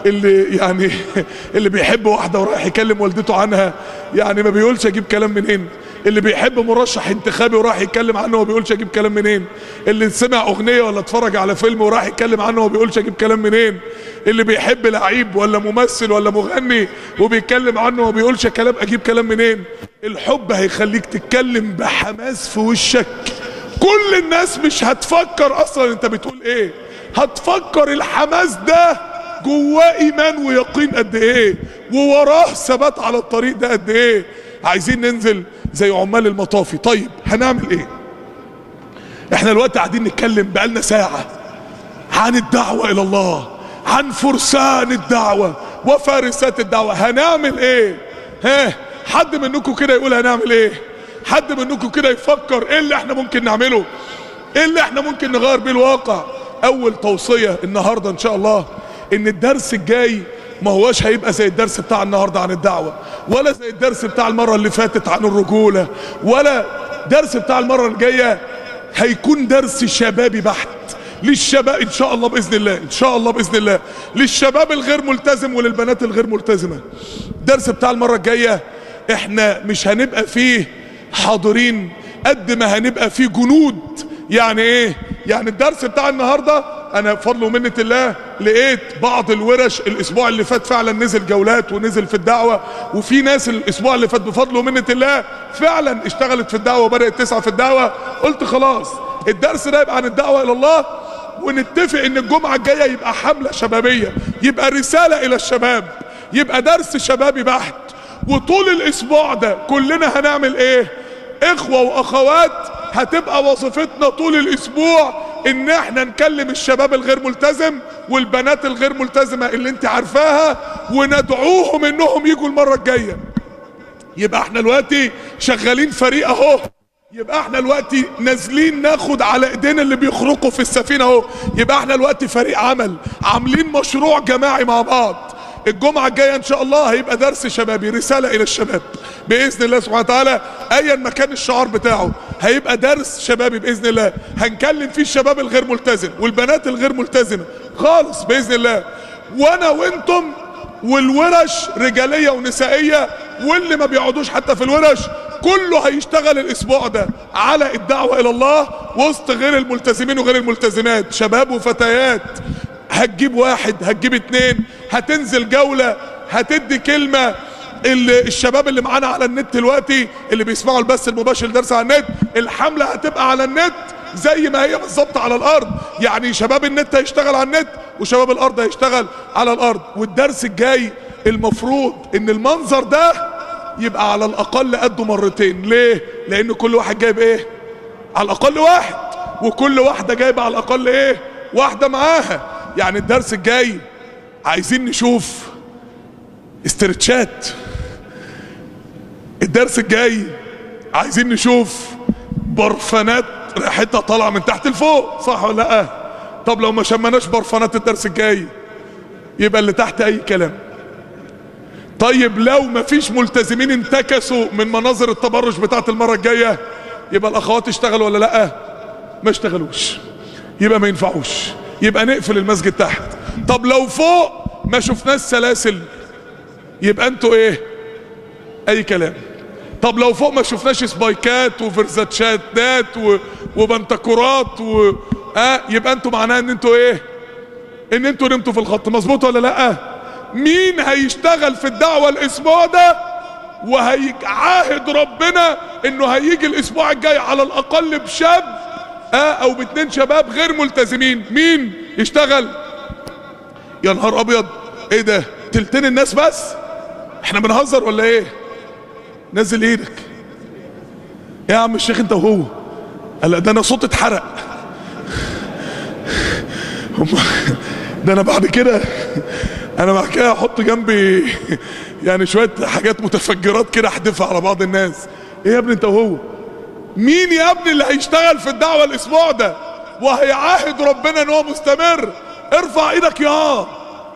اللي بيحب واحدة ورايح يكلم والدته عنها، يعني ما بيقولش اجيب كلام منين. اللي بيحب مرشح انتخابي وراح يتكلم عنه ما بيقولش اجيب كلام منين. اللي سمع اغنية ولا اتفرج على فيلم وراح يتكلم عنه ما بيقولش اجيب كلام منين. اللي بيحب لعيب ولا ممثل ولا مغني وبيتكلم عنه ما بيقولش اجيب كلام منين. الحب هيخليك تتكلم بحماس في وشك. كل الناس مش هتفكر اصلا انت بتقول ايه، هتفكر الحماس ده جواه ايمان ويقين قد ايه، ووراه ثبات على الطريق ده قد ايه. عايزين ننزل زي عمال المطافي. طيب هنعمل ايه؟ احنا دلوقتي قاعدين نتكلم بقالنا ساعة عن الدعوة الى الله، عن فرسان الدعوة وفارسات الدعوة. هنعمل ايه؟ حد منكم كده يقول هنعمل ايه؟ حد منكم كده يفكر ايه اللي احنا ممكن نعمله، ايه اللي احنا ممكن نغير بيه الواقع. اول توصية النهاردة ان شاء الله ان الدرس الجاي ما هوش هيبقى زي الدرس بتاع النهاردة عن الدعوة، ولا زي الدرس بتاع المرة اللي فاتت عن الرجولة، ولا درس بتاع المرة الجاية هيكون درس شبابي بحت للشباب ان شاء الله باذن الله، ان شاء الله باذن الله، للشباب الغير ملتزم وللبنات الغير ملتزمة. الدرس بتاع المرة الجاية احنا مش هنبقى فيه حاضرين قد ما هنبقى فيه جنود. يعني ايه؟ يعني الدرس بتاع النهاردة انا بفضل ومنة الله لقيت بعض الورش الاسبوع اللي فات فعلا نزل جولات ونزل في الدعوة، وفي ناس الاسبوع اللي فات بفضل ومنة الله فعلا اشتغلت في الدعوة وبدأت تسعى في الدعوة. قلت خلاص الدرس ده يبقى عن الدعوة الى الله، ونتفق ان الجمعة الجاية يبقى حملة شبابية، يبقى رسالة الى الشباب، يبقى درس شبابي بحت. وطول الاسبوع ده كلنا هنعمل ايه؟ اخوة واخوات هتبقى وظيفتنا طول الاسبوع ان احنا نكلم الشباب الغير ملتزم والبنات الغير ملتزمة اللي انت عارفاها، وندعوهم انهم يجوا المرة الجاية. يبقى احنا دلوقتي شغالين فريق اهو، يبقى احنا دلوقتي نازلين ناخد على ايدين اللي بيخرقوا في السفينة اهو. يبقى احنا دلوقتي فريق عمل عاملين مشروع جماعي مع بعض. الجمعة الجاية ان شاء الله هيبقى درس شبابي، رسالة الى الشباب باذن الله سبحانه وتعالى، ايا ما كان الشعار بتاعه هيبقى درس شبابي باذن الله. هنكلم فيه الشباب الغير ملتزم والبنات الغير ملتزمة خالص باذن الله، وانا وانتم، والورش رجالية ونسائية، واللي ما بيقعدوش حتى في الورش كله هيشتغل الاسبوع ده على الدعوة الى الله وسط غير الملتزمين وغير الملتزمات، شباب وفتيات. هتجيب واحد، هتجيب اتنين، هتنزل جولة، هتدي كلمة. الشباب اللي معانا على النت دلوقتي اللي بيسمعوا البث المباشر درس على النت، الحملة هتبقى على النت زي ما هي بالظبط على الارض. يعني شباب النت هيشتغل على النت وشباب الارض هيشتغل على الارض. والدرس الجاي المفروض ان المنظر ده يبقى على الاقل قده مرتين. ليه؟ لان كل واحد جايب ايه؟ على الاقل واحد، وكل واحدة جايبة على الاقل ايه؟ واحدة معاها. يعني الدرس الجاي عايزين نشوف استرتشات، الدرس الجاي عايزين نشوف برفانات ريحتها طالعه من تحت لفوق، صح ولا لا؟ طب لو ما شمناش برفانات الدرس الجاي يبقى اللي تحت اي كلام. طيب لو ما فيش ملتزمين انتكسوا من مناظر التبرج بتاعت المره الجايه يبقى الاخوات اشتغلوا ولا لا؟ ما اشتغلوش، يبقى ما ينفعوش، يبقى نقفل المسجد تحت. طب لو فوق ما شفناش سلاسل يبقى انتوا ايه؟ اي كلام. طب لو فوق ما شفناش سبايكات وفرزاتشاتات وبنتكورات يبقى انتوا معناه ان انتوا ايه؟ ان انتوا نمتوا في الخط. مظبوط ولا لا؟ مين هيشتغل في الدعوة الاسبوع ده وهيعاهد ربنا انه هيجي الاسبوع الجاي على الاقل بشاب او باتنين شباب غير ملتزمين؟ مين يشتغل؟ يا نهار ابيض، ايه ده؟ تلتين الناس بس؟ احنا بنهزر ولا ايه؟ نزل ايدك يا عم الشيخ انت وهو. قال ده انا صوتي اتحرق. ده انا بعد كده احط جنبي يعني شويه حاجات متفجرات كده احدفها على بعض الناس. ايه يا ابني انت وهو؟ مين يا ابني اللي هيشتغل في الدعوه الاسبوع ده وهيعاهد ربنا ان هو مستمر؟ ارفع ايدك يا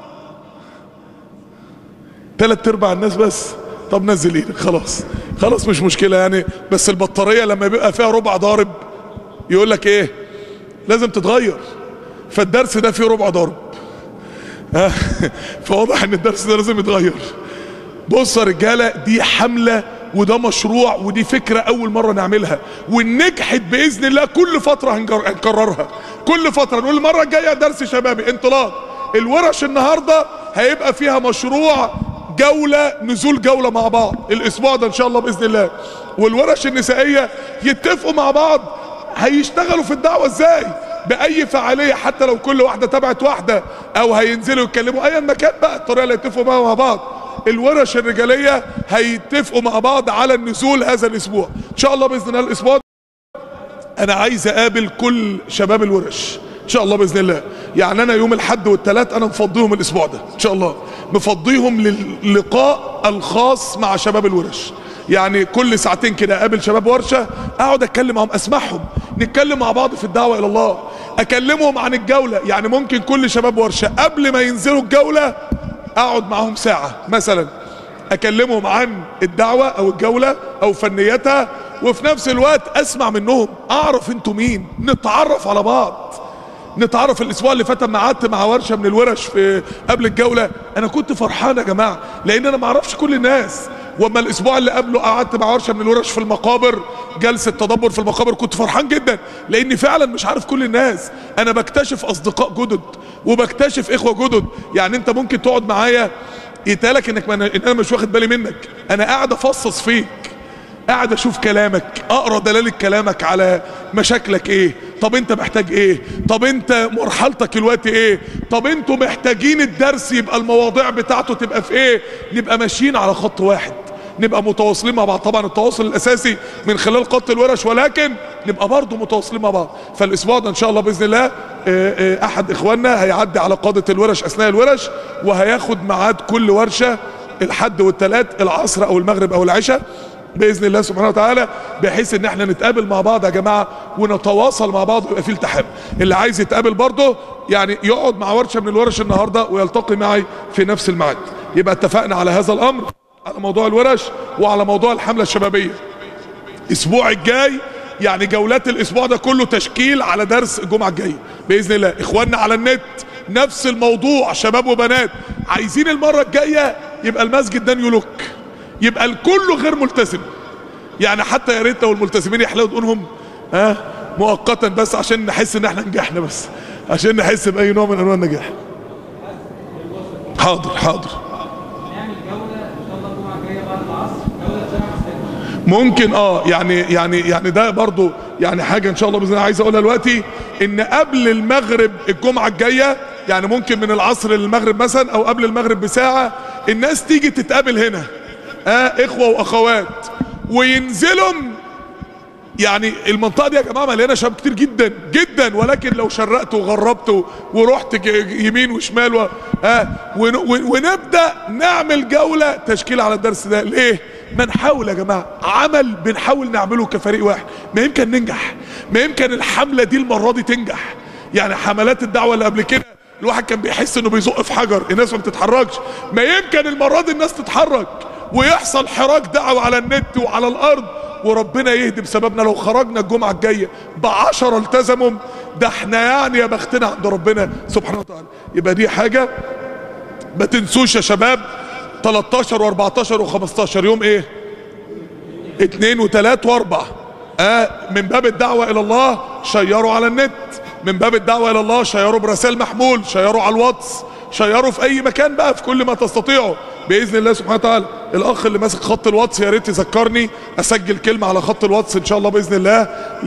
تلات ارباع الناس بس. طب نزل ايدك، خلاص مش مشكله يعني. بس البطاريه لما بيبقى فيها ربع ضارب يقول لك ايه؟ لازم تتغير. فالدرس ده فيه ربع ضارب. فواضح ان الدرس ده لازم يتغير. بص يا رجاله، دي حمله وده مشروع ودي فكره اول مره نعملها، ونجحت باذن الله. كل فتره هنكررها، كل فتره نقول المره الجايه درس شبابي انطلاق. الورش النهارده هيبقى فيها مشروع جوله، نزول جوله مع بعض الاسبوع ده ان شاء الله باذن الله. والورش النسائيه يتفقوا مع بعض هيشتغلوا في الدعوه ازاي باي فعاليه، حتى لو كل واحده تبعت واحده او هينزلوا يتكلموا ايا مكان بقى الطريقه اللي يتفقوا بقى مع بعض. الورش الرجاليه هيتفقوا مع بعض على النزول هذا الاسبوع ان شاء الله باذن الله. الاسبوع ده انا عايز اقابل كل شباب الورش ان شاء الله باذن الله. يعني انا يوم الاحد والثلاث انا مفضيهم الاسبوع ده ان شاء الله، مفضيهم للقاء الخاص مع شباب الورش. يعني كل ساعتين كده اقابل شباب ورشه، اقعد اتكلم معهم، اسمعهم، نتكلم مع بعض في الدعوه الى الله، اكلمهم عن الجوله. يعني ممكن كل شباب ورشه قبل ما ينزلوا الجوله اقعد معهم ساعه مثلا، اكلمهم عن الدعوه او الجوله او فنيتها، وفي نفس الوقت اسمع منهم، اعرف انتوا مين، نتعرف على بعض. نتعرف. الاسبوع اللي فات لما قعدت مع ورشه من الورش في قبل الجوله انا كنت فرحان يا جماعه، لان انا ما اعرفش كل الناس. واما الاسبوع اللي قبله قعدت مع ورشه من الورش في المقابر، جلسه تدبر في المقابر، كنت فرحان جدا لاني فعلا مش عارف كل الناس. انا بكتشف اصدقاء جدد وبكتشف اخوه جدد. يعني انت ممكن تقعد معايا يتقالك ان انا مش واخد بالي منك، انا قاعد افصص فيك، قاعد اشوف كلامك، اقرا دلالة كلامك على مشاكلك ايه، طب انت محتاج ايه، طب انت مرحلتك الوقت ايه، طب انتوا محتاجين الدرس يبقى المواضيع بتاعته تبقى في ايه. نبقى ماشيين على خط واحد، نبقى متواصلين مع بعض. طبعا التواصل الاساسي من خلال خط الورش، ولكن نبقى برضه متواصلين مع بعض. فالاسبوع ده ان شاء الله باذن الله احد اخواننا هيعدي على قادة الورش اثناء الورش، وهياخد ميعاد كل ورشة الحد والثلاث العصر او المغرب او العشاء باذن الله سبحانه وتعالى، بحيث ان احنا نتقابل مع بعض يا جماعه ونتواصل مع بعض ويبقى في التحام. اللي عايز يتقابل برضه يعني يقعد مع ورشه من الورش النهارده ويلتقي معي في نفس الميعاد. يبقى اتفقنا على هذا الامر، على موضوع الورش وعلى موضوع الحمله الشبابيه. الاسبوع الجاي يعني جولات الاسبوع ده كله تشكيل على درس الجمعه الجايه باذن الله. اخواننا على النت نفس الموضوع، شباب وبنات، عايزين المره الجايه يبقى المسجد ده نيولوك، يبقى الكل غير ملتزم. يعني حتى يا ريت لو الملتزمين يحلوا تقولهم مؤقتا بس عشان نحس ان احنا نجحنا، بس عشان نحس باي نوع من انواع النجاح. حاضر حاضر. نعمل جوله ان شاء الله الجمعه الجايه بعد العصر، جوله ممكن يعني ده برضو يعني حاجه ان شاء الله باذن الله عايز اقولها دلوقتي، ان قبل المغرب الجمعه الجايه، يعني ممكن من العصر للمغرب مثلا او قبل المغرب بساعه، الناس تيجي تتقابل هنا اخوه واخوات وينزلوا. يعني المنطقه دي يا جماعه مليانه شباب كتير جدا جدا، ولكن لو شرقت وغربت ورحت يمين وشمال ونبدا نعمل جوله تشكيل على الدرس ده. ليه؟ ما نحاول يا جماعه، عمل بنحاول نعمله كفريق واحد، ما يمكن ننجح، ما يمكن الحمله دي المره دي تنجح. يعني حملات الدعوه اللي قبل كده الواحد كان بيحس انه بيزق في حجر، الناس ما بتتحركش، ما يمكن المره دي الناس تتحرك ويحصل حراك دعوه على النت وعلى الارض، وربنا يهدي بسببنا. لو خرجنا الجمعه الجايه ب10 التزموا، ده احنا يعني يا بختنا عند ربنا سبحانه وتعالى. يبقى دي حاجه ما تنسوش يا شباب. 13 و14 و15 يوم ايه؟ 2 و3 و4. من باب الدعوة الى الله شيروا على النت، من باب الدعوة الى الله شيروا برسائل محمول، شيروا على الواتس، شيروا في اي مكان بقى، في كل ما تستطيعوا باذن الله سبحانه وتعالى. الاخ اللي ماسك خط الواتس يا ريت يذكرني اسجل كلمة على خط الواتس ان شاء الله باذن الله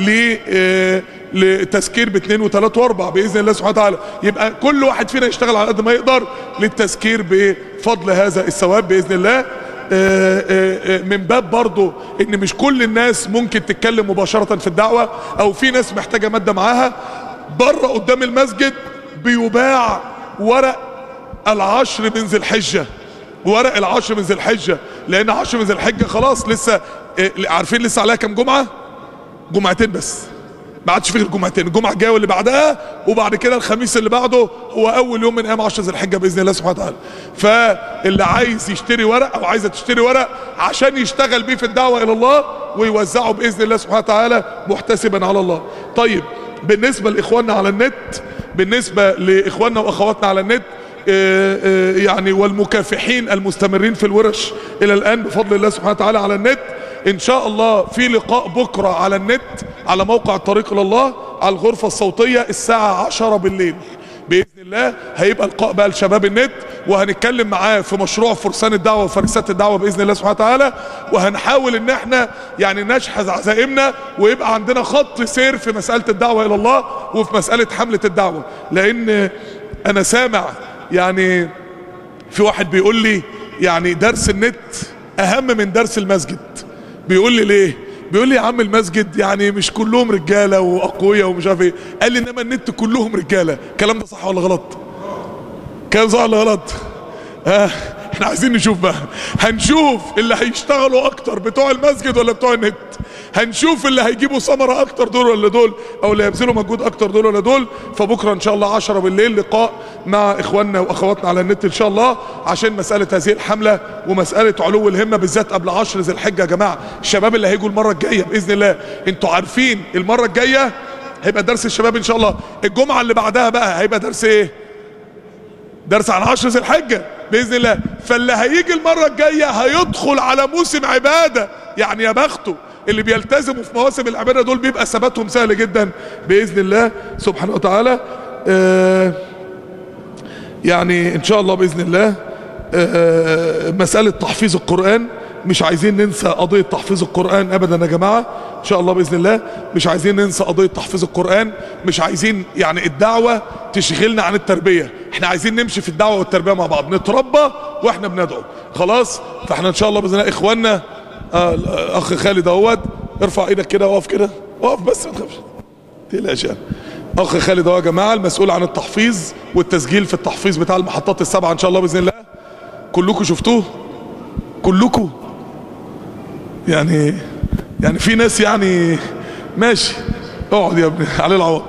لتذكير ب2 و3 و4 باذن الله سبحانه وتعالى. يبقى كل واحد فينا يشتغل على قد ما يقدر للتذكير بفضل هذا الثواب باذن الله. من باب برضو ان مش كل الناس ممكن تتكلم مباشرة في الدعوة، او في ناس محتاجة مادة معاها. بره قدام المسجد بيباع ورق العشر من ذي الحجة، ورق العشر من ذي الحجة، لان 10 من ذي الحجة خلاص لسه عارفين لسه عليها كام جمعة؟ جمعتين بس، ما عادش في غير جمعتين، الجمعه الجايه واللي بعدها، وبعد كده الخميس اللي بعده هو اول يوم من ايام 10 ذي الحجه باذن الله سبحانه وتعالى. فاللي عايز يشتري ورق او عايزه تشتري ورق عشان يشتغل بيه في الدعوه الى الله ويوزعه باذن الله سبحانه وتعالى محتسبا على الله. طيب بالنسبه لاخواننا على النت، بالنسبه لاخواننا واخواتنا على النت يعني والمكافحين المستمرين في الورش الى الان بفضل الله سبحانه وتعالى على النت، ان شاء الله في لقاء بكرة على النت على موقع الطريق الى الله على الغرفة الصوتية الساعة 10 بالليل باذن الله. هيبقى لقاء بقى لشباب النت، وهنتكلم معاه في مشروع فرسان الدعوة وفارسات الدعوة باذن الله سبحانه وتعالى، وهنحاول ان احنا يعني نشحذ عزائمنا ويبقى عندنا خط سير في مسألة الدعوة الى الله وفي مسألة حملة الدعوة. لان انا سامع يعني في واحد بيقول لي يعني درس النت اهم من درس المسجد. بيقول لي ليه؟ بيقول لي يا عم المسجد يعني مش كلهم رجاله واقوياء ومش عارف ايه. قال لي انما النت كلهم رجاله. الكلام ده صح ولا غلط؟ كلام صح ولا غلط؟ احنا عايزين نشوف بقى، هنشوف اللي هيشتغلوا اكتر بتوع المسجد ولا بتوع النت، هنشوف اللي هيجيبوا ثمره اكتر دول ولا دول، او اللي هيبذلوا مجهود اكتر دول ولا دول. فبكره ان شاء الله 10 بالليل لقاء مع اخواننا واخواتنا على النت ان شاء الله، عشان مساله هذه الحمله ومساله علو الهمه بالذات قبل 10 ذي الحجه. يا جماعه الشباب اللي هيجوا المره الجايه باذن الله، انتوا عارفين المره الجايه هيبقى درس الشباب ان شاء الله. الجمعه اللي بعدها بقى هيبقى درس ايه؟ درس عن 10 ذي الحجه باذن الله. فاللي هيجي المره الجايه هيدخل على موسم عباده، يعني يا بخته اللي بيلتزموا في مواسم العباده دول بيبقى ثباتهم سهل جدا باذن الله سبحانه وتعالى. يعني ان شاء الله باذن الله مساله تحفيظ القران، مش عايزين ننسى قضيه تحفيظ القران ابدا يا جماعه ان شاء الله باذن الله. مش عايزين ننسى قضيه تحفيظ القران، مش عايزين يعني الدعوه تشغلنا عن التربيه. احنا عايزين نمشي في الدعوه والتربيه مع بعض، نتربى واحنا بندعو خلاص. فاحنا ان شاء الله باذن الله اخواننا اخ خالد اهوت، ارفع ايدك كده واقف كده، واقف بس ما تخافش تقلقش يعني. اخ خالد اهو يا جماعه المسؤول عن التحفيظ والتسجيل في التحفيظ بتاع المحطات السبعه ان شاء الله باذن الله. كلكم شفتوه؟ كلكم يعني في ناس يعني ماشي اقعد يا ابني على العوض.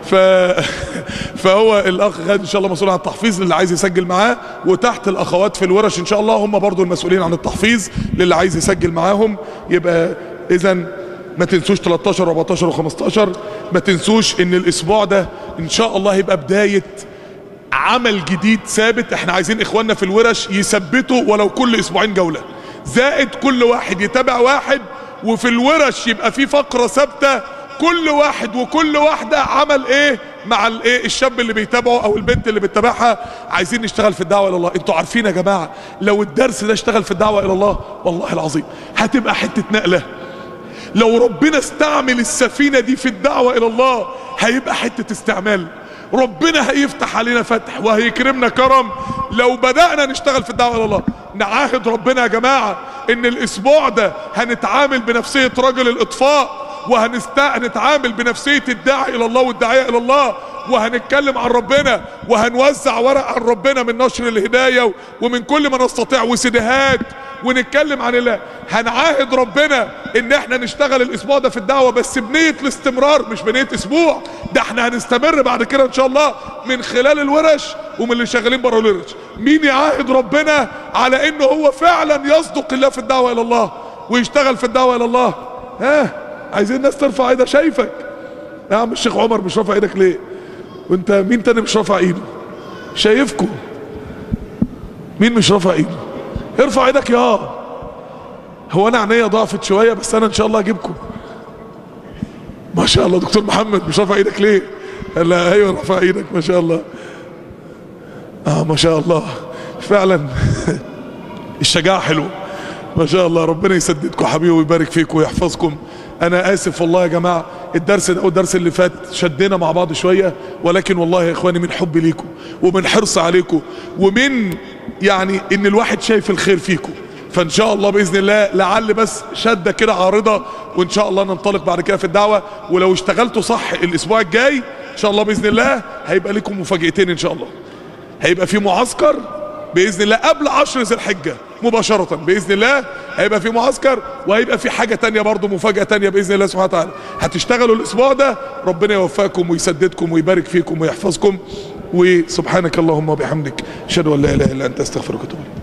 فهو الاخ خالد ان شاء الله مسؤول عن التحفيظ اللي عايز يسجل معاه، وتحت الاخوات في الورش ان شاء الله هم برضو المسؤولين عن التحفيظ للي عايز يسجل معاهم. يبقى اذا ما تنسوش 13 و14 و15. ما تنسوش ان الاسبوع ده ان شاء الله هيبقى بداية عمل جديد ثابت. احنا عايزين اخواننا في الورش يثبتوا ولو كل اسبوعين جولة، زائد كل واحد يتابع واحد، وفي الورش يبقى في فقرة ثابتة كل واحد وكل واحدة عمل ايه مع الايه الشاب اللي بيتابعه او البنت اللي بتتابعها. عايزين نشتغل في الدعوة الى الله. انتوا عارفين يا جماعة لو الدرس ده اشتغل في الدعوة الى الله والله العظيم هتبقى حتة نقلة. لو ربنا استعمل السفينة دي في الدعوة الى الله هيبقى حتة استعمال. ربنا هيفتح علينا فتح وهيكرمنا كرم لو بدأنا نشتغل في الدعوة الى الله. نعاهد ربنا يا جماعة ان الاسبوع ده هنتعامل بنفسية رجل الاطفاء، وهنتعامل بنفسية الداعي الى الله والداعية الى الله، وهنتكلم عن ربنا، وهنوزع ورق عن ربنا من نشر الهداية ومن كل ما نستطيع وسيديهات، ونتكلم عن الله. هنعاهد ربنا ان احنا نشتغل الاسبوع ده في الدعوة بس بنية الاستمرار مش بنية اسبوع. ده احنا هنستمر بعد كده ان شاء الله من خلال الورش ومن اللي شغالين بره الورش. مين يعاهد ربنا على انه هو فعلا يصدق الله في الدعوة الى الله ويشتغل في الدعوة الى الله؟ عايزين الناس ترفع ايدها. شايفك يا عم الشيخ عمر مش رافع ايدك ليه؟ وانت مين تاني مش رافع ايده؟ شايفكم مين مش رافع ايده؟ ارفع ايدك يا هو انا عينيا ضعفت شويه، بس انا ان شاء الله اجيبكم. ما شاء الله دكتور محمد، مش رافع ايدك ليه؟ لا ايوه رافع ايدك ما شاء الله. ما شاء الله فعلا الشجاعه حلوه ما شاء الله. ربنا يسددكم حبيبي ويبارك فيكم ويحفظكم. انا اسف والله يا جماعه، الدرس ده والدرس اللي فات شدينا مع بعض شويه، ولكن والله يا اخواني من حب ليكم ومن حرص عليكم ومن يعني ان الواحد شايف الخير فيكم، فان شاء الله باذن الله لعل بس شده كده عارضه، وان شاء الله ننطلق بعد كده في الدعوه. ولو اشتغلتوا صح الاسبوع الجاي ان شاء الله باذن الله هيبقى لكم مفاجئتين ان شاء الله. هيبقى في معسكر باذن الله قبل 10 ذي الحجه مباشره باذن الله، هيبقى في معسكر، وهيبقى في حاجه تانية برضو، مفاجاه تانية باذن الله سبحانه وتعالى. هتشتغلوا الاسبوع ده، ربنا يوفقكم ويسددكم ويبارك فيكم ويحفظكم. وسبحانك اللهم وبحمدك اشهد ان لا اله الا انت استغفرك واتوب اليك.